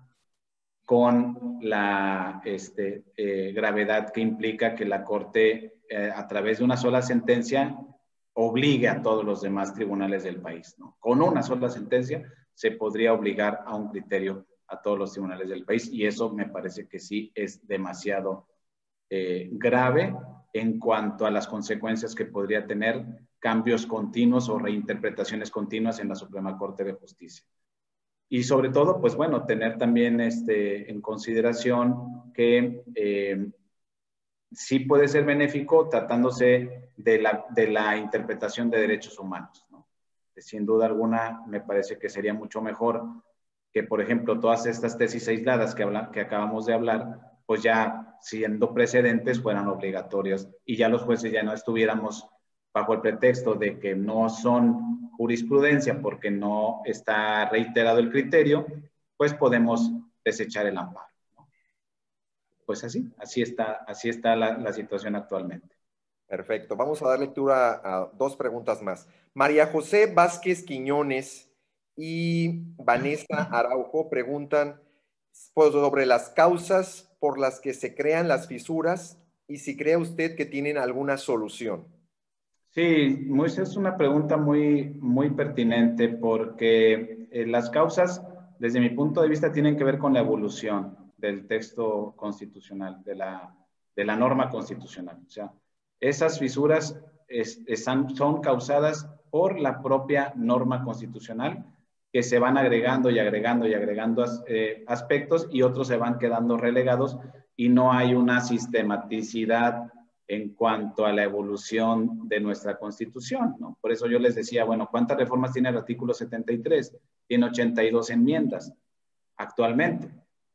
con la este, eh, gravedad que implica que la Corte eh, a través de una sola sentencia obligue a todos los demás tribunales del país, ¿no? Con una sola sentencia se podría obligar a un criterio a todos los tribunales del país y eso me parece que sí es demasiado eh, grave en cuanto a las consecuencias que podría tener cambios continuos o reinterpretaciones continuas en la Suprema Corte de Justicia. Y sobre todo, pues bueno, tener también este, en consideración que eh, sí puede ser benéfico tratándose de la, de la interpretación de derechos humanos, ¿no? Sin duda alguna, me parece que sería mucho mejor que, por ejemplo, todas estas tesis aisladas que, habla, que acabamos de hablar, pues ya siendo precedentes fueran obligatorias y ya los jueces ya no estuviéramos bajo el pretexto de que no son jurisprudencia porque no está reiterado el criterio, pues podemos desechar el amparo, ¿no? Pues así, así está, así está la, la situación actualmente. Perfecto. Vamos a dar lectura a dos preguntas más. María José Vázquez Quiñones y Vanessa Araujo preguntan pues, sobre las causas por las que se crean las fisuras y si cree usted que tienen alguna solución. Sí, es una pregunta muy, muy pertinente porque eh, las causas, desde mi punto de vista, tienen que ver con la evolución del texto constitucional, de la, de la norma constitucional. O sea, esas fisuras es, están, son causadas por la propia norma constitucional que se van agregando y agregando y agregando eh, aspectos y otros se van quedando relegados y no hay una sistematicidad en cuanto a la evolución de nuestra Constitución, ¿no? Por eso yo les decía, bueno, ¿cuántas reformas tiene el artículo setenta y tres? Tiene ochenta y dos enmiendas actualmente.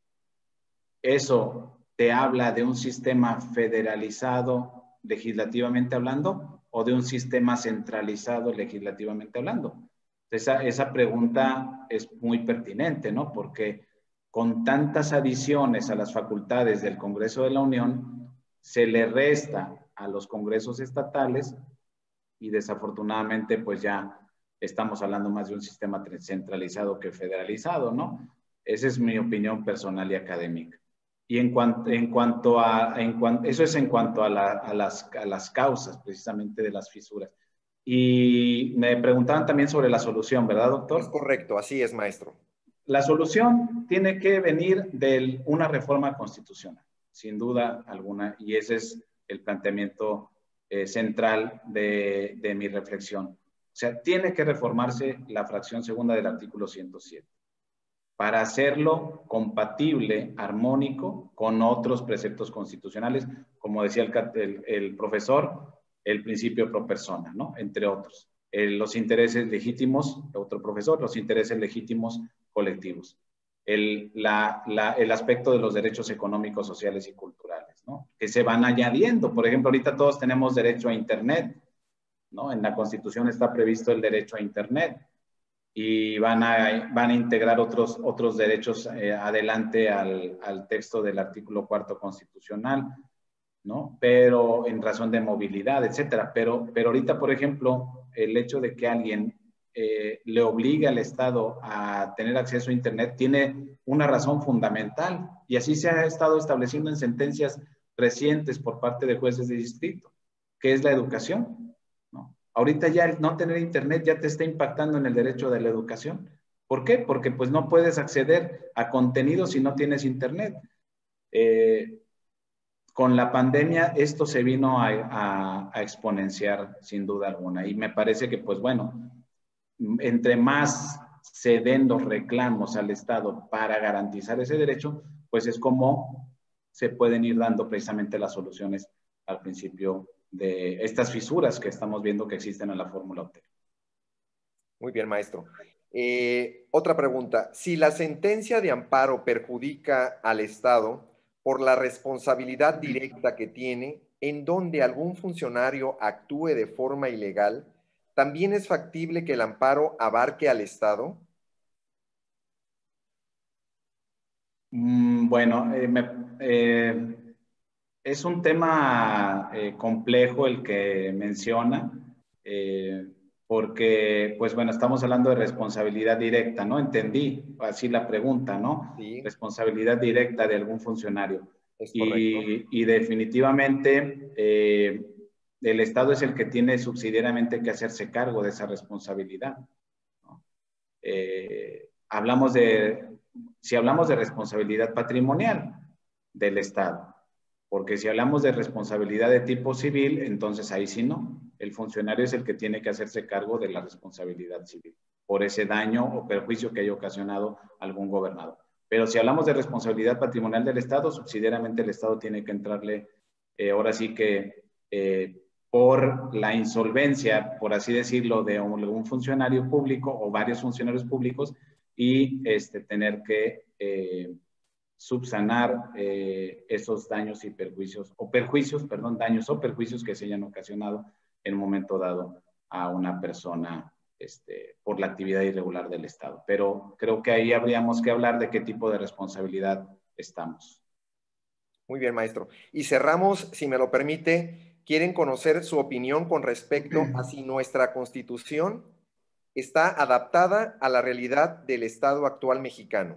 Eso te habla de un sistema federalizado legislativamente hablando o de un sistema centralizado legislativamente hablando. Esa, esa pregunta es muy pertinente, ¿no? Porque con tantas adiciones a las facultades del Congreso de la Unión, se le resta a los congresos estatales y desafortunadamente pues ya estamos hablando más de un sistema centralizado que federalizado, ¿no? Esa es mi opinión personal y académica. Y en cuanto, en cuanto a, en cuanto, eso es en cuanto a, la, a, las, a las causas precisamente de las fisuras. Y me preguntaban también sobre la solución, ¿verdad, doctor? Es correcto, así es, maestro. La solución tiene que venir de una reforma constitucional, sin duda alguna, y ese es el planteamiento eh, central de, de mi reflexión. O sea, tiene que reformarse la fracción segunda del artículo ciento siete para hacerlo compatible, armónico con otros preceptos constitucionales, como decía el, el, el profesor, el principio pro persona, ¿no? Entre otros. Eh, los intereses legítimos, otro profesor, los intereses legítimos colectivos. El, la, la, el aspecto de los derechos económicos, sociales y culturales, ¿no? Que se van añadiendo. Por ejemplo, ahorita todos tenemos derecho a Internet, ¿no? En la Constitución está previsto el derecho a Internet y van a, van a integrar otros, otros derechos eh, adelante al, al texto del artículo cuarto constitucional, ¿no? Pero en razón de movilidad, etcétera. Pero, pero ahorita, por ejemplo, el hecho de que alguien eh, le obligue al Estado a tener acceso a Internet tiene una razón fundamental y así se ha estado estableciendo en sentencias recientes por parte de jueces de distrito, que es la educación, ¿no? Ahorita ya el no tener Internet ya te está impactando en el derecho de la educación. ¿Por qué? Porque pues no puedes acceder a contenido si no tienes Internet. Eh, Con la pandemia esto se vino a, a, a exponenciar sin duda alguna y me parece que pues bueno, entre más se den los reclamos al Estado para garantizar ese derecho, pues es como se pueden ir dando precisamente las soluciones al principio de estas fisuras que estamos viendo que existen en la fórmula Otero. Muy bien, maestro. Eh, otra pregunta. Si la sentencia de amparo perjudica al Estado por la responsabilidad directa que tiene en donde algún funcionario actúe de forma ilegal, ¿también es factible que el amparo abarque al Estado? Mm, bueno, eh, me, eh, es un tema eh, complejo el que menciona, eh, porque, pues bueno, estamos hablando de responsabilidad directa, ¿no? Entendí así la pregunta, ¿no? Sí, Responsabilidad directa de algún funcionario. es correcto. Y, y definitivamente eh, el Estado es el que tiene subsidiariamente que hacerse cargo de esa responsabilidad, ¿no? Eh, hablamos de, si hablamos de responsabilidad patrimonial del Estado, porque si hablamos de responsabilidad de tipo civil, entonces ahí sí no. El funcionario es el que tiene que hacerse cargo de la responsabilidad civil por ese daño o perjuicio que haya ocasionado algún gobernador. Pero si hablamos de responsabilidad patrimonial del Estado, subsidiariamente el Estado tiene que entrarle, eh, ahora sí que eh, por la insolvencia, por así decirlo, de algún funcionario público o varios funcionarios públicos y este, tener que eh, subsanar eh, esos daños y perjuicios, o perjuicios, perdón, daños o perjuicios que se hayan ocasionado en un momento dado a una persona este, por la actividad irregular del Estado. Pero creo que ahí habríamos que hablar de qué tipo de responsabilidad estamos. Muy bien, maestro. Y cerramos, si me lo permite, quieren conocer su opinión con respecto a si nuestra Constitución está adaptada a la realidad del Estado actual mexicano.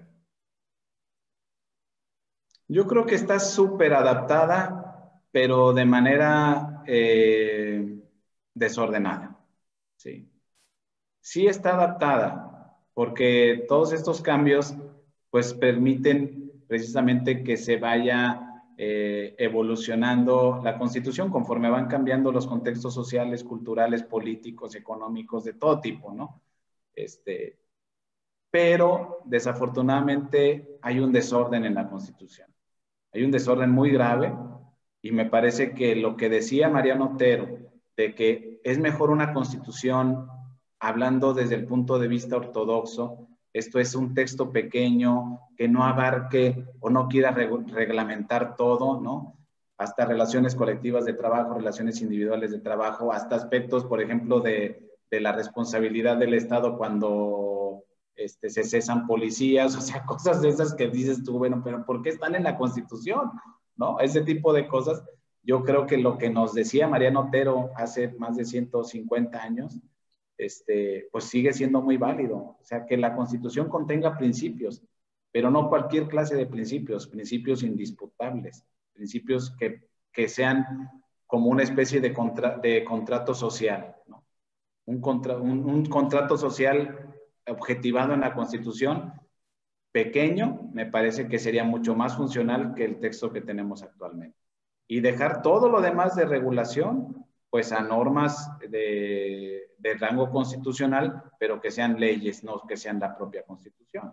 Yo creo que está súper adaptada, pero de manera eh, desordenada. Sí. Sí está adaptada, porque todos estos cambios pues permiten precisamente que se vaya eh, evolucionando la Constitución conforme van cambiando los contextos sociales, culturales, políticos, económicos, de todo tipo, ¿no? Este, pero desafortunadamente hay un desorden en la Constitución. Hay un desorden muy grave Y me parece que lo que decía Mariano Otero, de que es mejor una constitución, hablando desde el punto de vista ortodoxo, esto es un texto pequeño que no abarque o no quiera reglamentar todo, ¿no? Hasta relaciones colectivas de trabajo, relaciones individuales de trabajo, hasta aspectos, por ejemplo, de, de la responsabilidad del Estado cuando este, se cesan policías, o sea, cosas de esas que dices tú, bueno, pero ¿por qué están en la Constitución? ¿No? Ese tipo de cosas. Yo creo que lo que nos decía Mariano Otero hace más de ciento cincuenta años, este, pues sigue siendo muy válido. O sea, que la Constitución contenga principios, pero no cualquier clase de principios, principios indisputables, principios que, que sean como una especie de, contra, de contrato social, ¿no? Un, contra, un, un contrato social objetivado en la Constitución, pequeño, me parece que sería mucho más funcional que el texto que tenemos actualmente. Y dejar todo lo demás de regulación, pues a normas de, de rango constitucional, pero que sean leyes, no que sean la propia Constitución.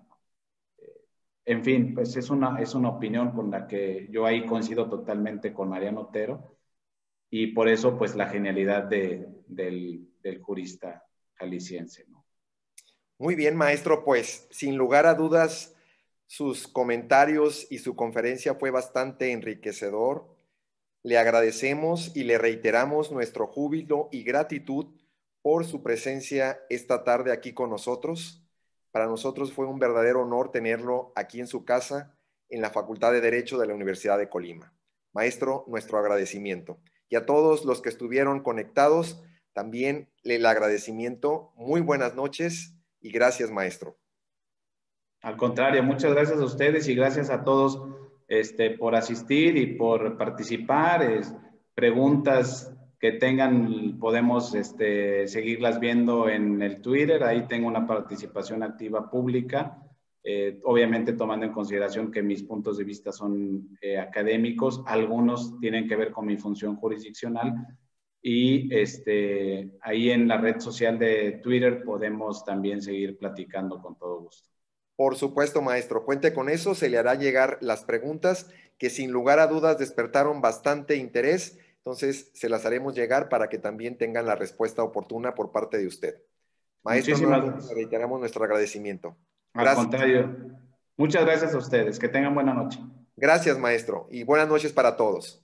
En fin, pues es una, es una opinión con la que yo ahí coincido totalmente con Mariano Otero, y por eso pues la genialidad de, del, del jurista jalisciense, ¿no? Muy bien, maestro, pues sin lugar a dudas, sus comentarios y su conferencia fue bastante enriquecedor. Le agradecemos y le reiteramos nuestro júbilo y gratitud por su presencia esta tarde aquí con nosotros. Para nosotros fue un verdadero honor tenerlo aquí en su casa, en la Facultad de Derecho de la Universidad de Colima. Maestro, nuestro agradecimiento. Y a todos los que estuvieron conectados, también el agradecimiento. Muy buenas noches y gracias, maestro. Al contrario, muchas gracias a ustedes y gracias a todos este, por asistir y por participar. Es, preguntas que tengan, podemos este, seguirlas viendo en el Twitter. Ahí tengo una participación activa pública, eh, obviamente tomando en consideración que mis puntos de vista son eh, académicos. Algunos tienen que ver con mi función jurisdiccional. Y este, ahí en la red social de Twitter podemos también seguir platicando con todo gusto. Por supuesto, maestro, cuente con eso, se le hará llegar las preguntas que sin lugar a dudas despertaron bastante interés, entonces se las haremos llegar para que también tengan la respuesta oportuna por parte de usted. Maestro, Muchísimas nuevamente gracias. le reiteramos nuestro agradecimiento. Al Gracias. contrario, muchas gracias a ustedes. Que tengan buena noche. Gracias, maestro, y buenas noches para todos.